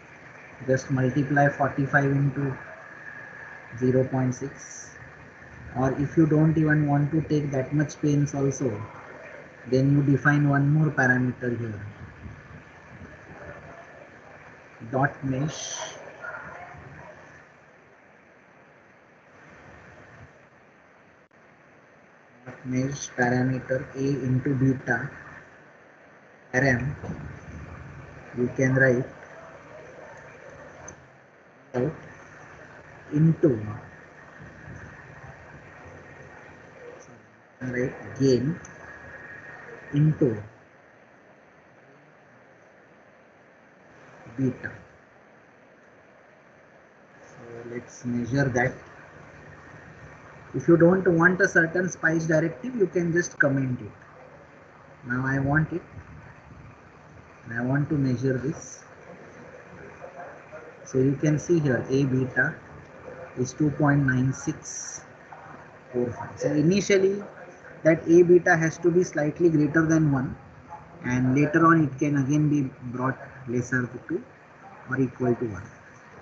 Just multiply 45 into 0.6. Or if you don't even want to take that much pains also, then you define one more parameter here, dot mesh parameter a into beta rm. You can write out into gain into beta. So let's measure that. If you don't want a certain spice directive, you can just comment it. Now I want it and I want to measure this. So you can see here A beta is 2.9645. So initially that A beta has to be slightly greater than 1, and later on it can again be brought lesser to or equal to 1.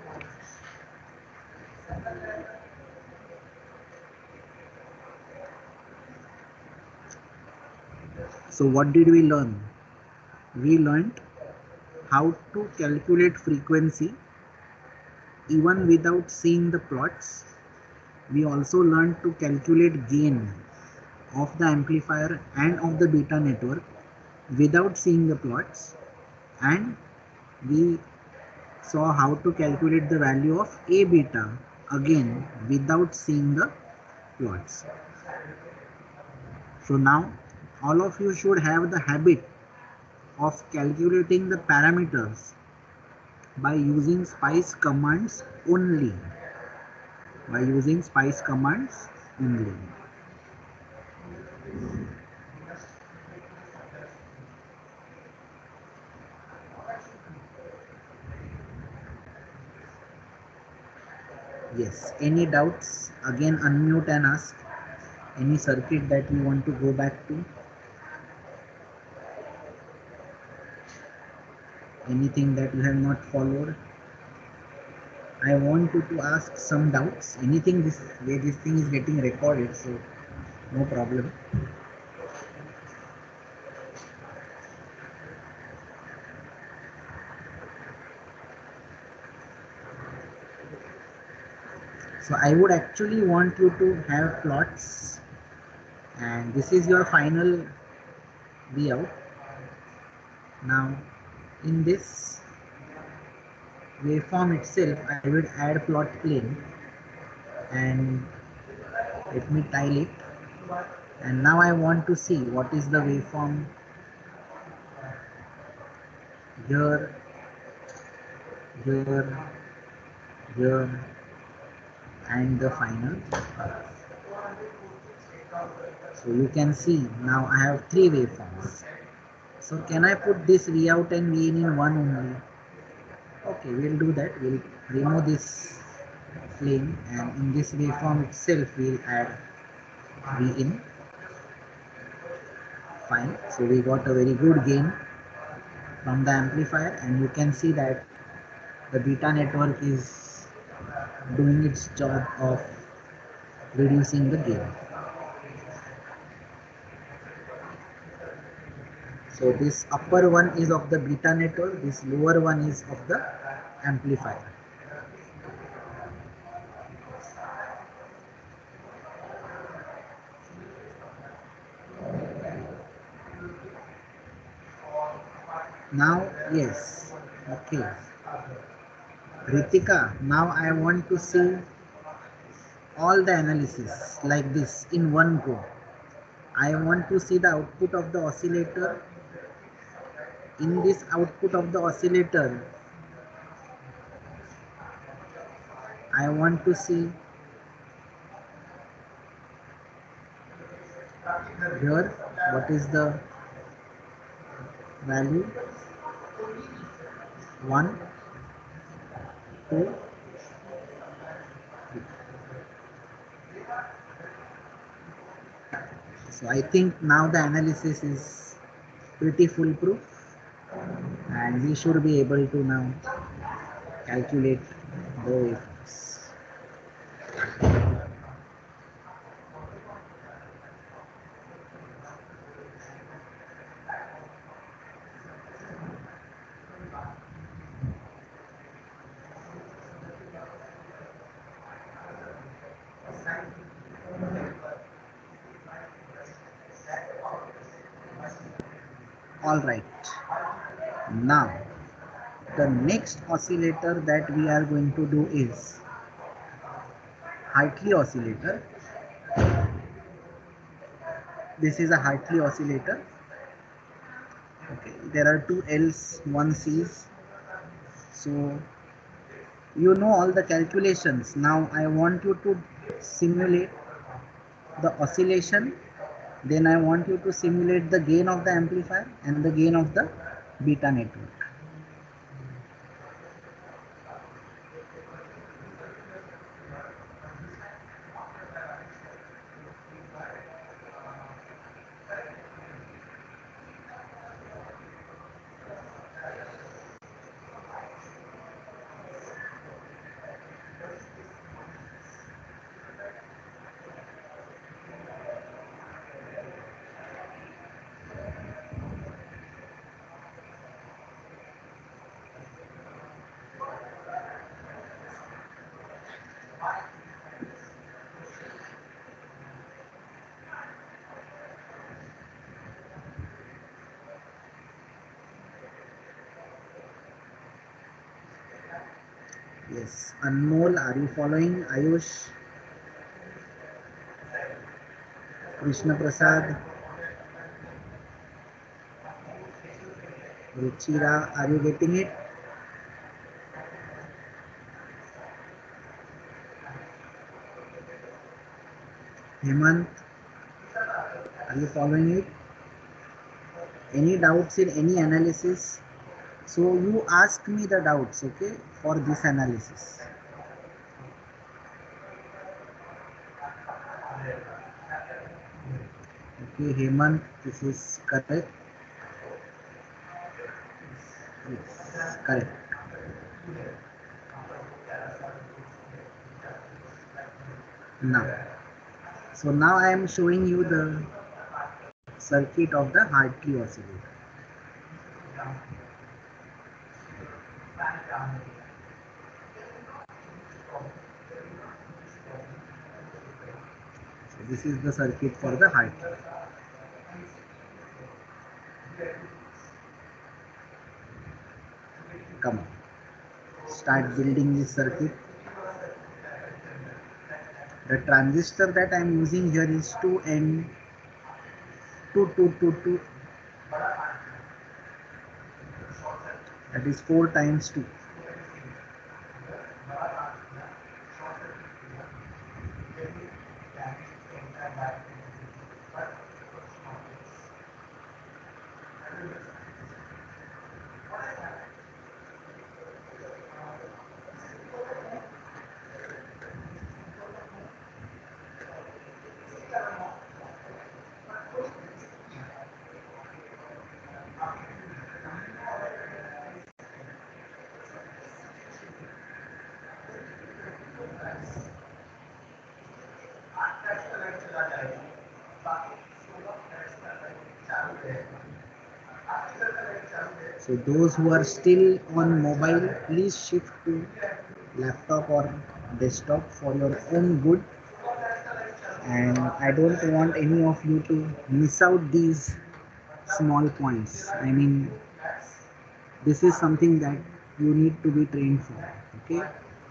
So what did we learn? We learned how to calculate frequency even without seeing the plots. We also learned to calculate gain of the amplifier and of the beta network without seeing the plots, and we saw how to calculate the value of A beta again without seeing the plots. So now all of you should have the habit of calculating the parameters by using spice commands only. By using spice commands only. Yes, any doubts? Again unmute and ask. Any circuit that you want to go back to? Anything that you have not followed? I want you to ask some doubts. Anything this way, this thing is getting recorded, so no problem. So I would actually want you to have plots, and this is your final layout. Now in this waveform itself, I would add plot plane and let me tile it. And now I want to see what is the waveform here, here, here, and the final. So you can see now I have 3 waveforms. So can I put this V out and V in one only? Okay, we'll do that. We'll remove this flame, and in this waveform itself we'll add V in. Fine. So we got a very good gain from the amplifier, and you can see that the beta network is doing its job of reducing the gain. So this upper one is of the beta network, this lower one is of the amplifier. Now, yes, okay. Ritika, now I want to see all the analysis like this in one go. I want to see the output of the oscillator. In this output of the oscillator, I want to see here what is the value, 1, 2, 3. So I think now the analysis is pretty foolproof, and we should be able to now calculate the waveforms. All right. Now, the next oscillator that we are going to do is Hartley oscillator. This is a Hartley oscillator. Okay, there are two L's, one C's. So you know all the calculations. Now I want you to simulate the oscillation. Then I want you to simulate the gain of the amplifier and the gain of the beta network. Yes, Anmol, are you following? Ayush, Krishna Prasad, Ruchira, are you getting it? Hemant, are you following it? Any doubts in any analysis? So you ask me the doubts, okay, for this analysis. Okay, Hemant, this is correct. Yes, correct. Now, so now I am showing you the circuit of the Hartley oscillator. So this is the circuit for the Hartley. Come on, start building this circuit. The transistor that I am using here is 2N2222. That is 4 times 2. So those who are still on mobile, please shift to laptop or desktop for your own good. And I don't want any of you to miss out these small points. I mean, this is something that you need to be trained for. Okay.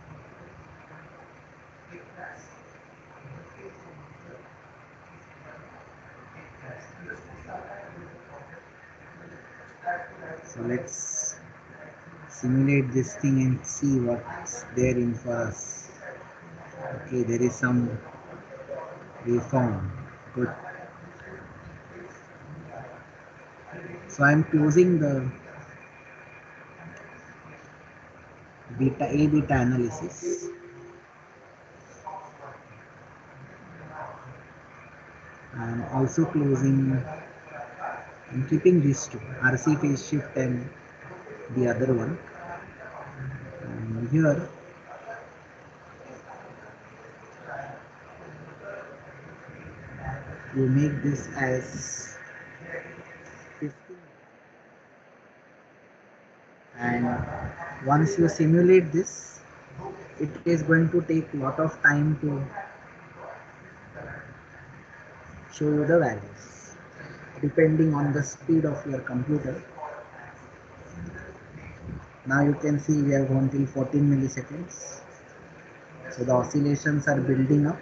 So let's simulate this thing and see what's there in for us. Okay, there is some waveform. Good. So I'm closing the beta A beta analysis. I'm also closing, I'm keeping these two, RC phase shift and the other one. And here you make this as 15, and once you simulate this, it is going to take a lot of time to show you the values. depending on the speed of your computer. Now you can see we have gone till 14 milliseconds. So the oscillations are building up.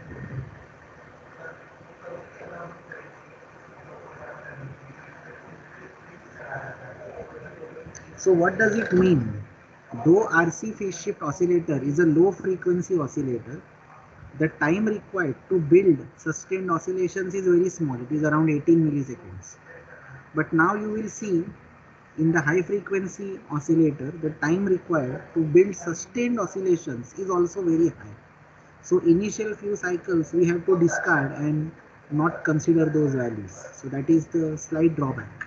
So what does it mean? Though RC phase shift oscillator is a low frequency oscillator, the time required to build sustained oscillations is very small. It is around 18 milliseconds. But now you will see in the high frequency oscillator, the time required to build sustained oscillations is also very high. So initial few cycles we have to discard and not consider those values. So that is the slight drawback.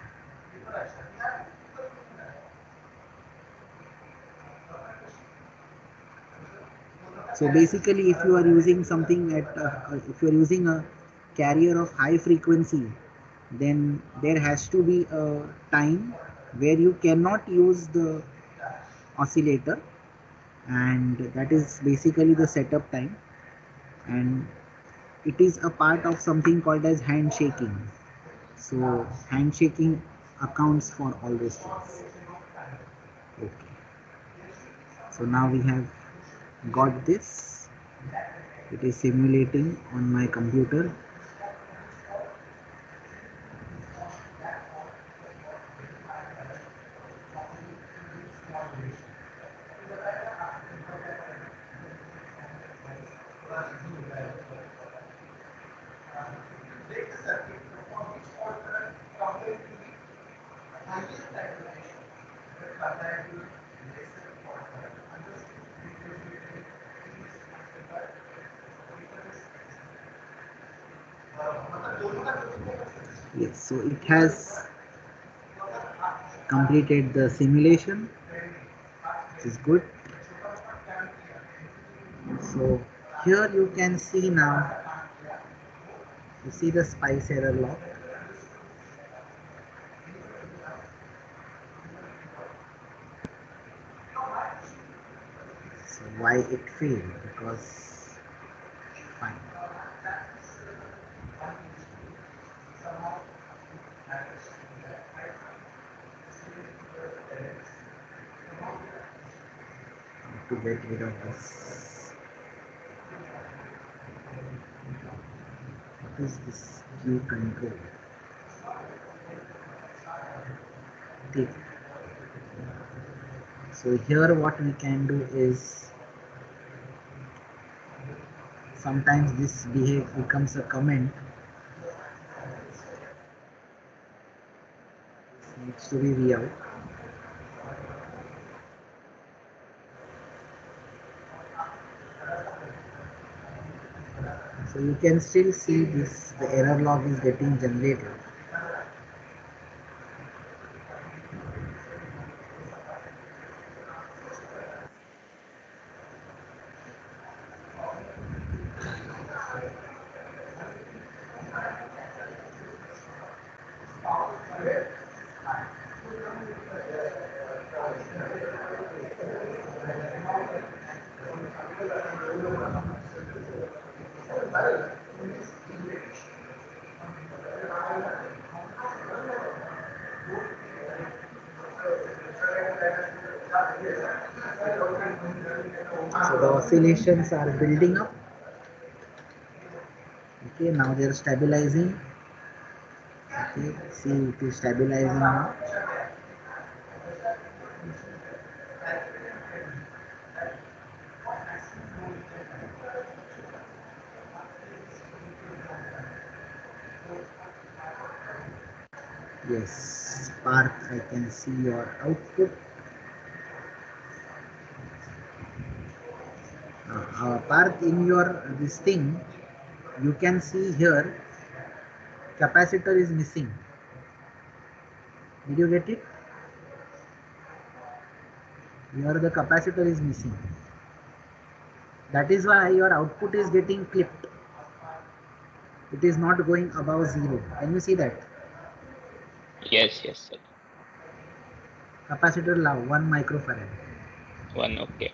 So basically, if you are using something if you are using a carrier of high frequency, then there has to be a time where you cannot use the oscillator, and that is basically the setup time, and it is a part of something called as handshaking. So handshaking accounts for all those things. Okay. So now we have got this. It is simulating on my computer. Yes, so it has completed the simulation, which is good. So here you can see now, you see the spice error log. So why it failed? Because fine. To get rid of this. What is this Q control? Take. So here what we can do is, sometimes this becomes a comment. It needs to be re-out. So you can still see this, the error log is getting generated. So the oscillations are building up. Okay, now they are stabilizing. Okay, see it is stabilizing now. Yes, Parth, I can see your output. Parth, in your this thing, you can see here capacitor is missing. Did you get it? Here the capacitor is missing. That is why your output is getting clipped. It is not going above 0. Can you see that? Yes, sir. Capacitor 1 microfarad. 1, okay.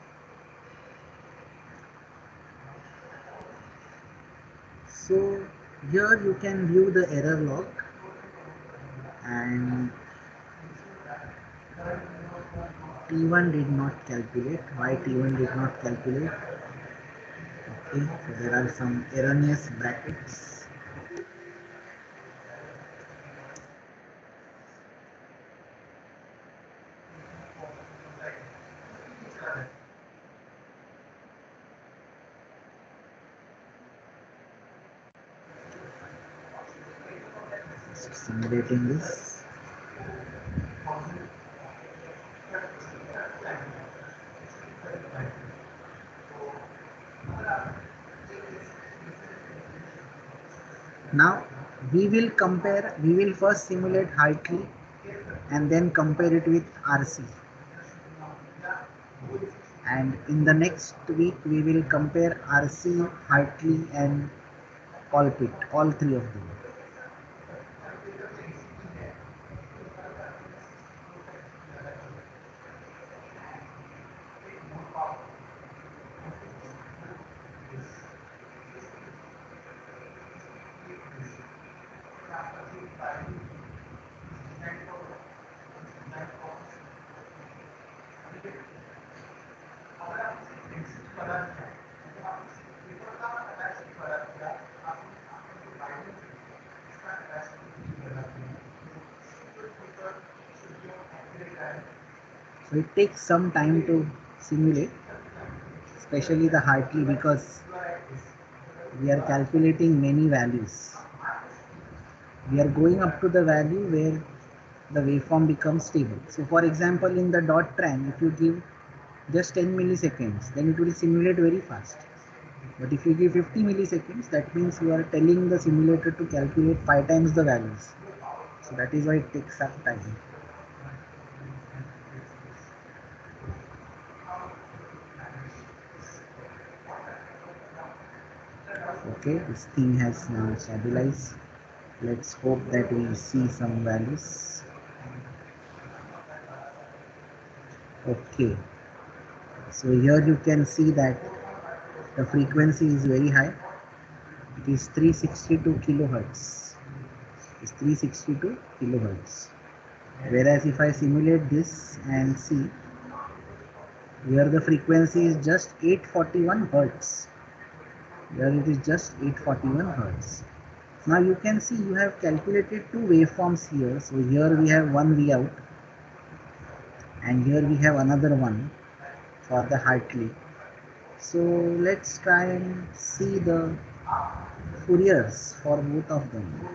So Here you can view the error log, and T1 did not calculate. Why T1 did not calculate? Okay, so there are some erroneous brackets. Just simulating this. Now we will first simulate Hartley and then compare it with RC. And in the next week we will compare RC, Hartley and Colpit, all three of them. So it takes some time to simulate, especially the Hartley, because we are calculating many values. We are going up to the value where the waveform becomes stable. So for example, in the dot tran, if you give just 10 milliseconds, then it will simulate very fast. But if you give 50 milliseconds, that means you are telling the simulator to calculate 5 times the values. So that is why it takes some time. Okay, this thing has now stabilized. Let's hope that we see some values. Okay, so here you can see that the frequency is very high. It is 362 kilohertz. It's 362 kilohertz. Whereas if I simulate this and see, here the frequency is just 841 hertz. Here it is just 841 hertz. Now you can see you have calculated two waveforms here. So here we have one V out and here we have another one for the Hartley. So let's try and see the Fouriers for both of them.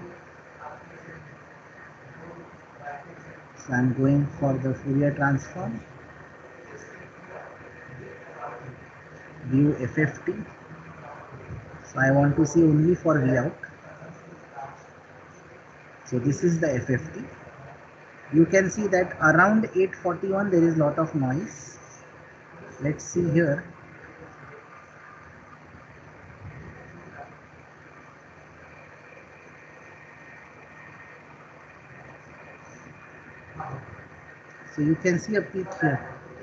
So I'm going for the Fourier transform, view FFT. So I want to see only for V out. So this is the FFT. You can see that around 841 there is lot of noise. Let's see here. So you can see a peak here.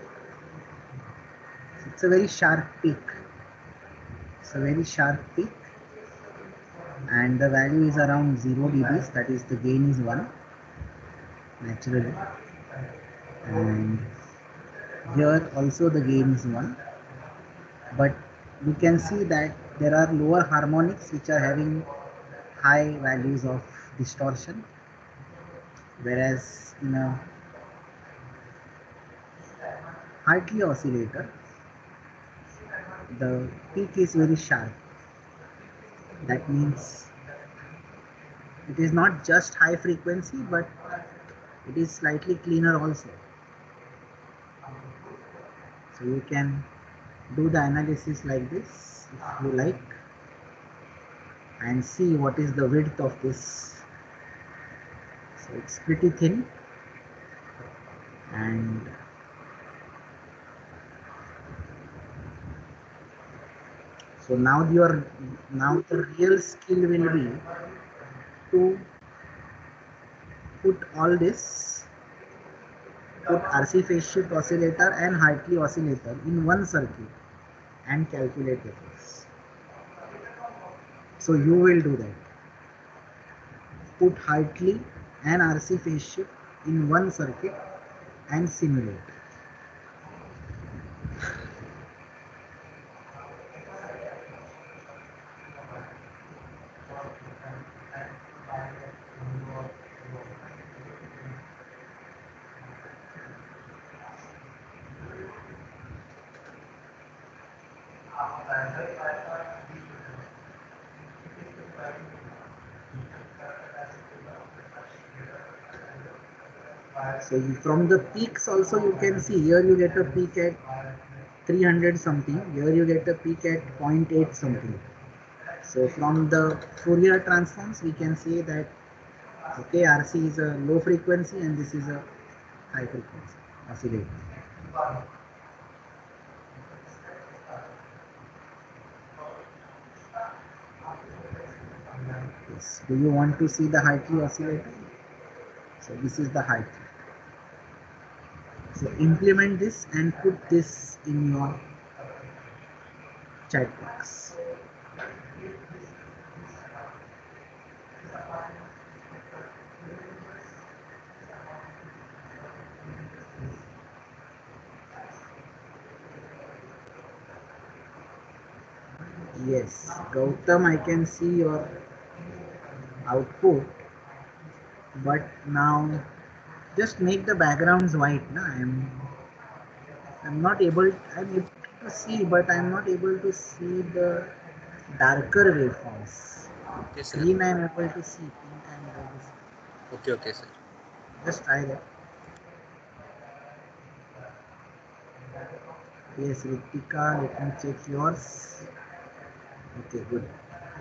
It's a very sharp peak. It's a very sharp peak. And the value is around 0 dBs, that is the gain is 1 naturally. And here also the gain is 1. But you can see that there are lower harmonics which are having high values of distortion. Whereas in a Hartley oscillator, the peak is very sharp. That means it is not just high frequency, but it is slightly cleaner also. So you can do the analysis like this if you like and see what is the width of this. So it's pretty thin, and so now the real skill will be to put all this, put RC phase shift oscillator and Hartley oscillator in one circuit and calculate the phase. So you will do that. put Hartley and RC phase shift in one circuit and simulate. So from the peaks also you can see, here you get a peak at 300 something, here you get a peak at 0.8 something. So from the Fourier transforms we can say that okay, RC is a low frequency and this is a high frequency oscillator. Yes. Do you want to see the Hartley oscillator? So this is the Hartley. So implement this and put this in your chat box. Yes, Gautam, I can see your output, but now just make the backgrounds white. Na? I'm not able. I'm able to see, but I'm not able to see the darker waveforms. Okay, sir. Green I'm able to see, pink I'm able to see. Okay, okay, sir. Just try that. Yes, Ritika, let me check yours. Okay, good.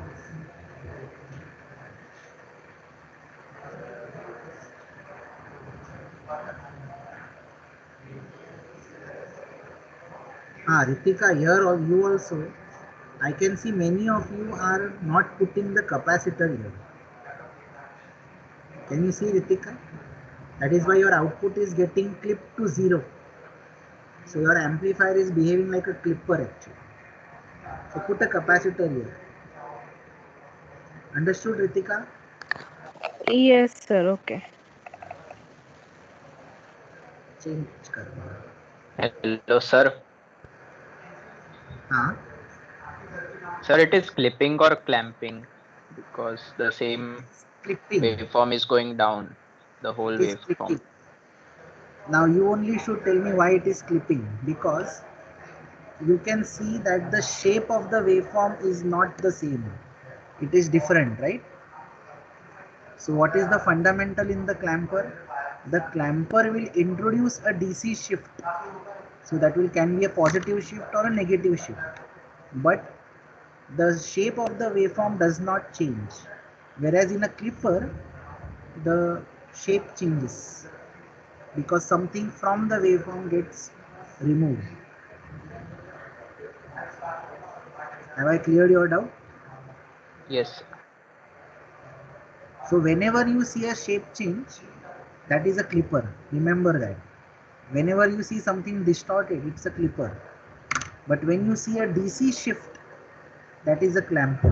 Ritika, here or you also, I can see many of you are not putting the capacitor here. Can you see, Ritika? That is why your output is getting clipped to 0. So your amplifier is behaving like a clipper actually. So put a capacitor here. Understood, Ritika? Yes, sir. Okay. Change karna. Hello, sir. हाँ, Sir, it is clipping or clamping because the same clipping. waveform is going down, the whole It is waveform. clipping. Now you only should tell me why it is clipping, because you can see that the shape of the waveform is not the same. It is different, right? So what is the fundamental in the clamper? The clamper will introduce a DC shift. So that will can be a positive shift or a negative shift. But the shape of the waveform does not change. Whereas in a clipper, the shape changes because something from the waveform gets removed. Have I cleared your doubt? Yes. So whenever you see a shape change, that is a clipper. Remember that. Whenever you see something distorted, it's a clipper. But when you see a DC shift, that is a clamper.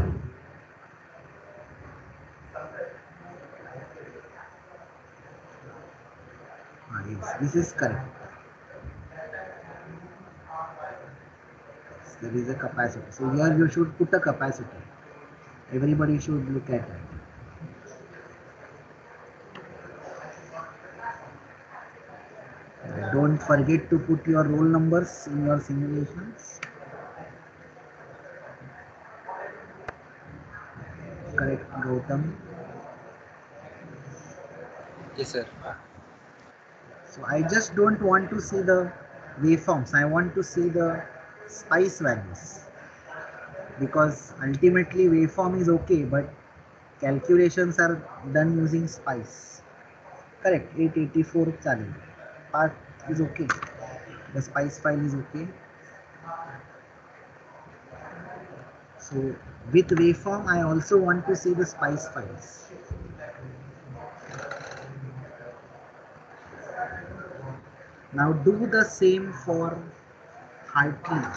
Yes, this is correct. There is a capacitor. So here you should put a capacitor. Everybody should look at that. Don't forget to put your roll numbers in your simulations. Correct, Gautam. Yes, sir. So I just don't want to see the waveforms. I want to see the spice values, because ultimately waveform is okay, but calculations are done using spice. Correct, 884 challenge. Part is okay. The spice file is okay. So with waveform, I also want to see the spice files. Now do the same for Hartley.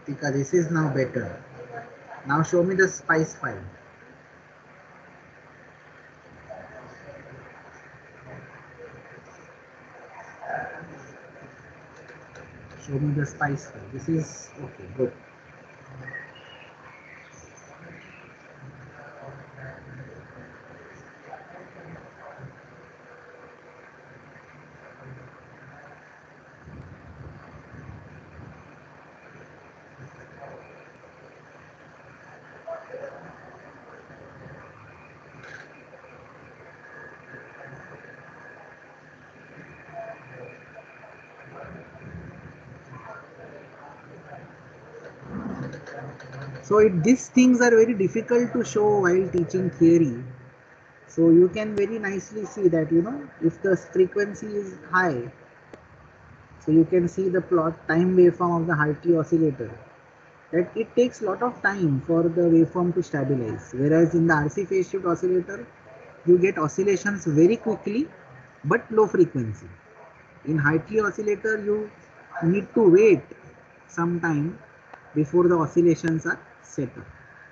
Ritika, this is now better. Now show me the spice file. Show me the spice file. This is okay, good. These things are very difficult to show while teaching theory. So you can very nicely see that, if the frequency is high, so you can see the plot time waveform of the Hartley oscillator, that it takes lot of time for the waveform to stabilize. Whereas in the RC phase shift oscillator, you get oscillations very quickly, but low frequency. In Hartley oscillator, you need to wait some time before the oscillations are set up.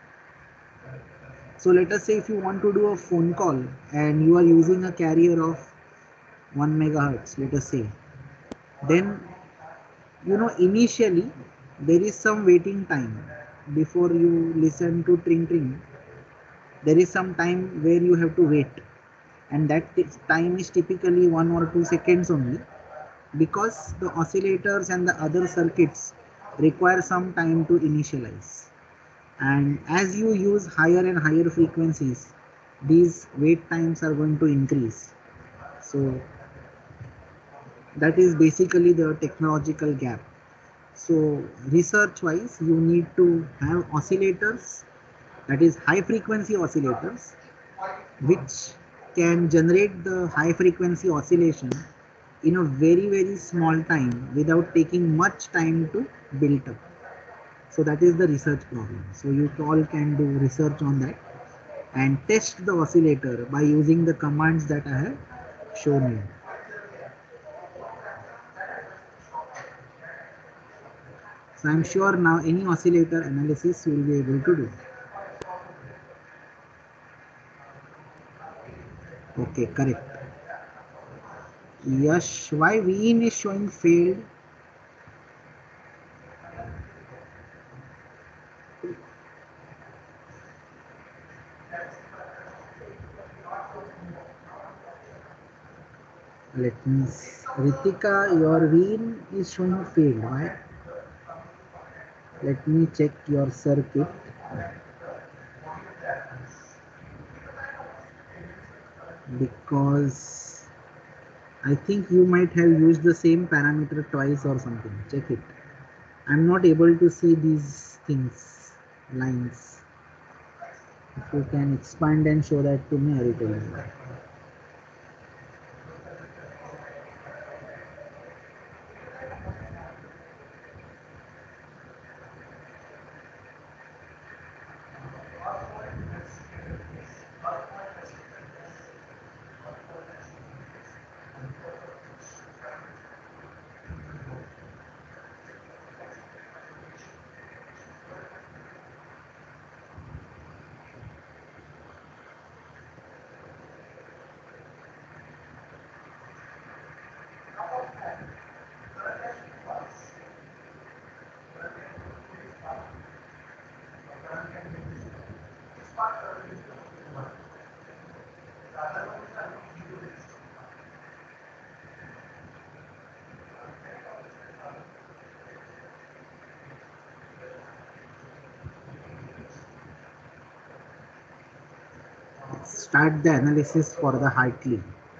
So let us say if you want to do a phone call and you are using a carrier of 1 megahertz, let us say, then initially there is some waiting time before you listen to tring tring. There is some time where you have to wait, and that time is typically 1 or 2 seconds only, because the oscillators and the other circuits require some time to initialize. And as you use higher and higher frequencies, these wait times are going to increase. So that is basically the technological gap. So research wise, you need to have oscillators, that is high frequency oscillators, which can generate the high frequency oscillation in a very small time without taking much time to build up. So that is the research problem. So you all can do research on that and test the oscillator by using the commands that I have shown you. So I'm sure now any oscillator analysis you will be able to do. Okay, correct. Yash, why Vin is showing failed? Let me see. Ritika, your Vin is showing failed. Why? Let me check your circuit. Because I think you might have used the same parameter twice or something. Check it. I'm not able to see these things, lines. If you can expand and show that to me, I will tell you. Start the analysis for the Hartley.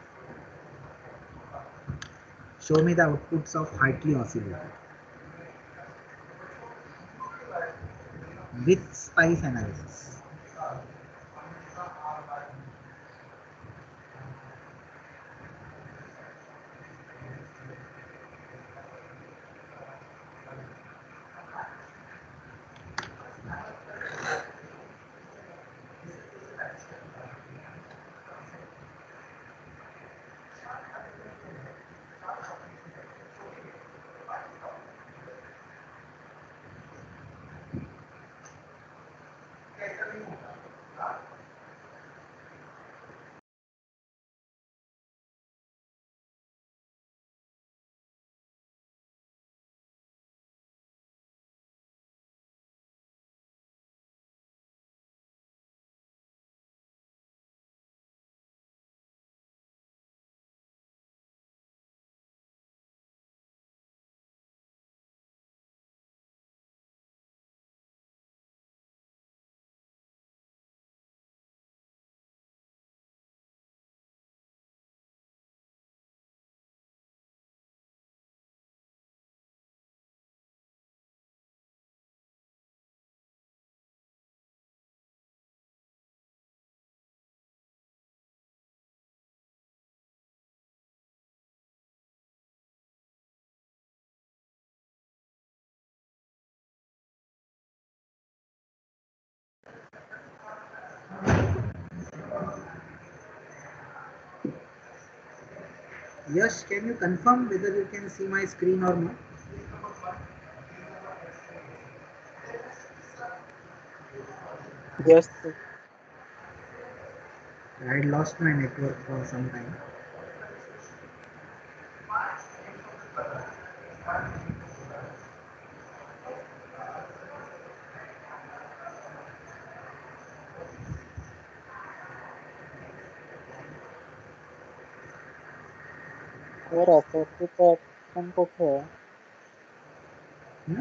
Show me the outputs of Hartley oscillator with spice analysis. Yash, can you confirm whether you can see my screen or not? Yes, sir. I had lost my network for some time. Sir FFT का option कुठे आहे? Hmm?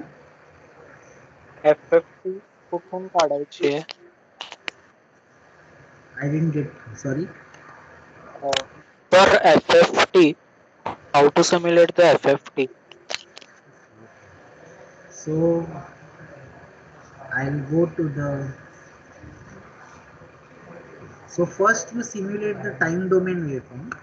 FFT कुठून काढायची आहे? I didn't get. Sorry. For FFT, how to simulate the FFT? So I'll go to the. So first you simulate the time domain waveform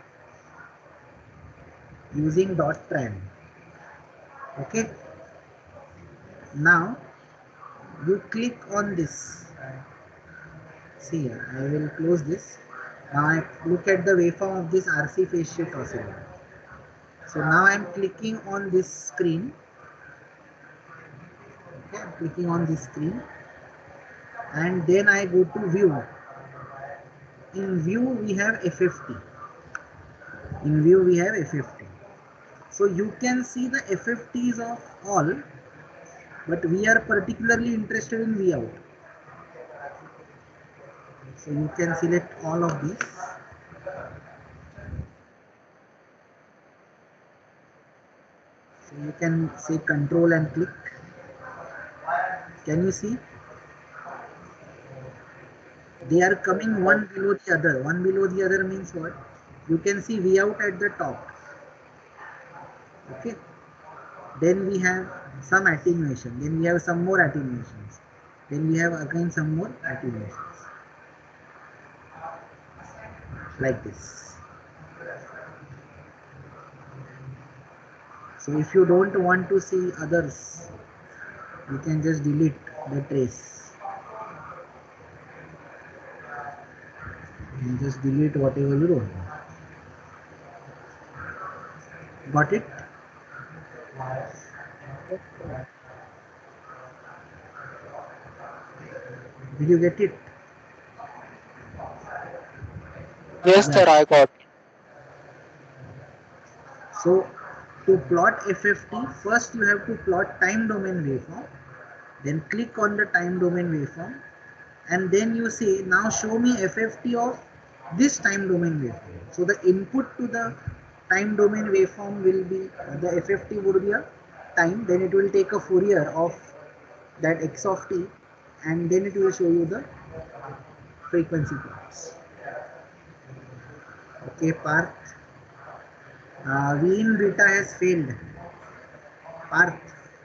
using dot tran. Okay. Now you click on this. See here, I will close this. Now I look at the waveform of this RC phase shift oscillator. So now I am clicking on this screen. Okay, I'm clicking on this screen, and then I go to view. In view we have FFT. In view we have FFT. So you can see the FFTs of all, but we are particularly interested in V out. So you can select all of these. So you can say control and click. Can you see? They are coming one below the other. One below the other means what? You can see V out at the top. Okay. Then we have some attenuation. Then we have some more attenuations. Then we have again some more attenuations. Like this. So if you don't want to see others, you can just delete the trace. You just delete whatever you don't want. Got it? Did you get it? Yes, Yeah. sir, I got. So to plot FFT, first you have to plot time domain waveform. Then click on the time domain waveform, and then you say now show me FFT of this time domain waveform. So the input to the time domain waveform will be the FFT would be a time, then it will take a Fourier of that x of t, and then it will show you the frequency plots. Okay, Parth. V in beta has failed. Parth,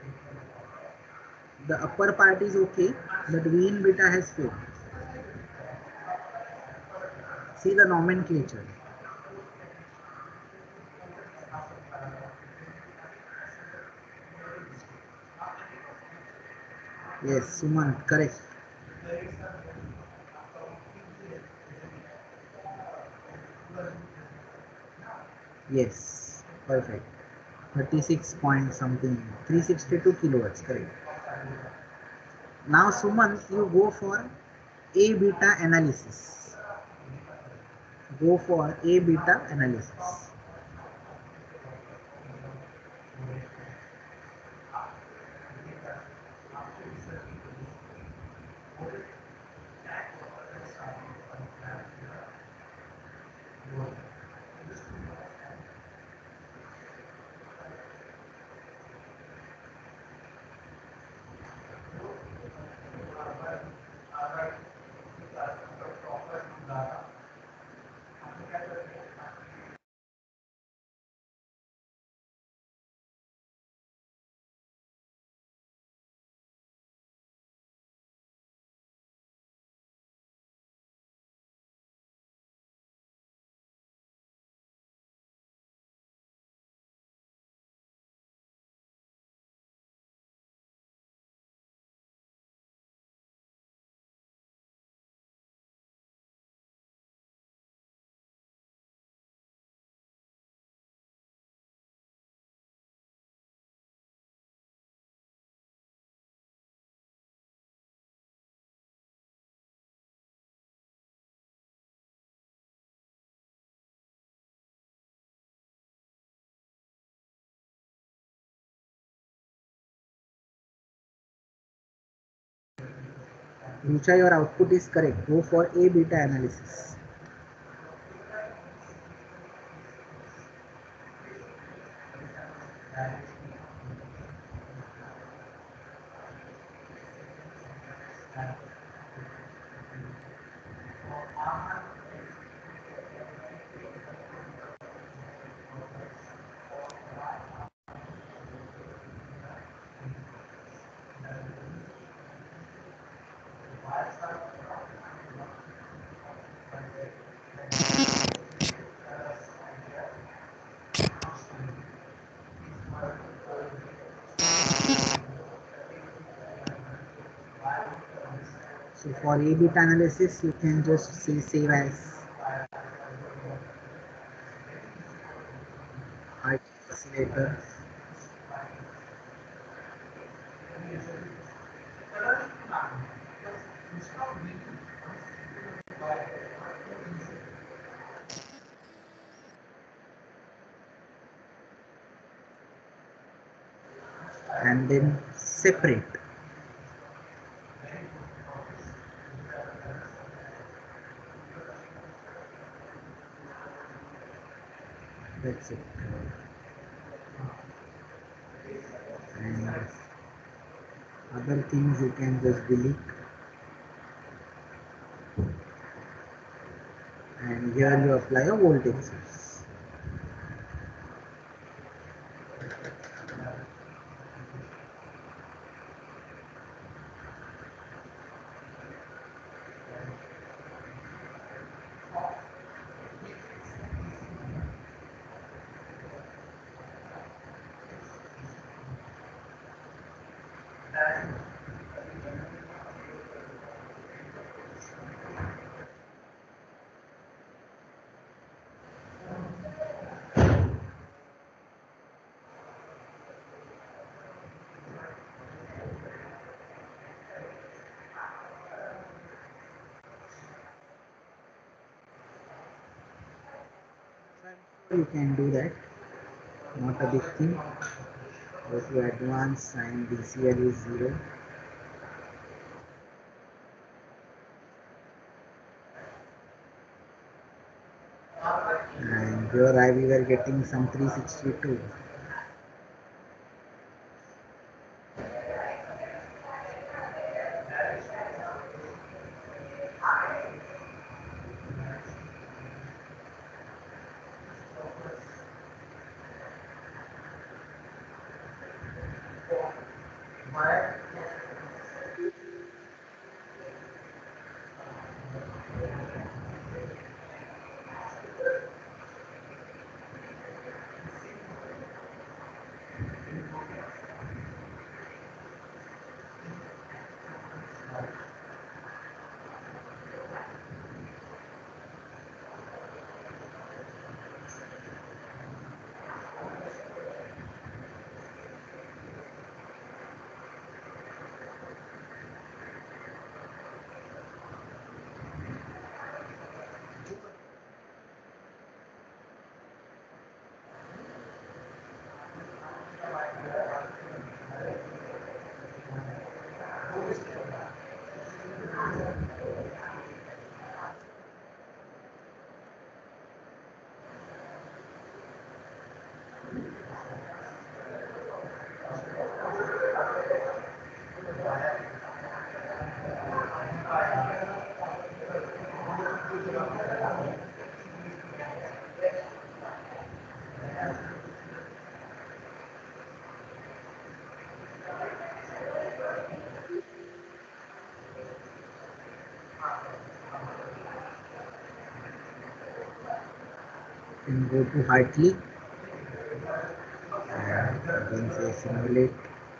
the upper part is okay, but V in beta has failed. See the nomenclature. Yes, Sumant, correct. Yes, perfect. 36 point something, 362 kilowatts, correct. Now, Sumant, you go for A beta analysis. Go for A beta analysis. Rucha, your output is correct. Go for A beta analysis. So for A beta analysis, you can just say save as Hartley oscillator. And then separate. That's it. And other things you can just delete. And here you apply a voltage source. You can do that, not a big thing. Go to advanced and DCL is 0. And here we were getting some 362. Then go to Hartley and then say simulate.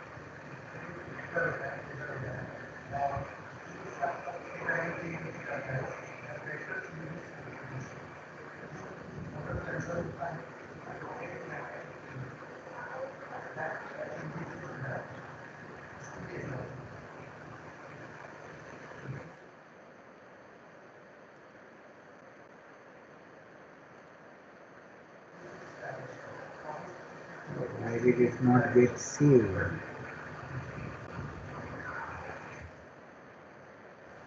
Why did it not get saved?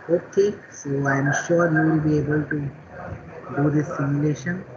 Okay, so I am sure you will be able to do this simulation.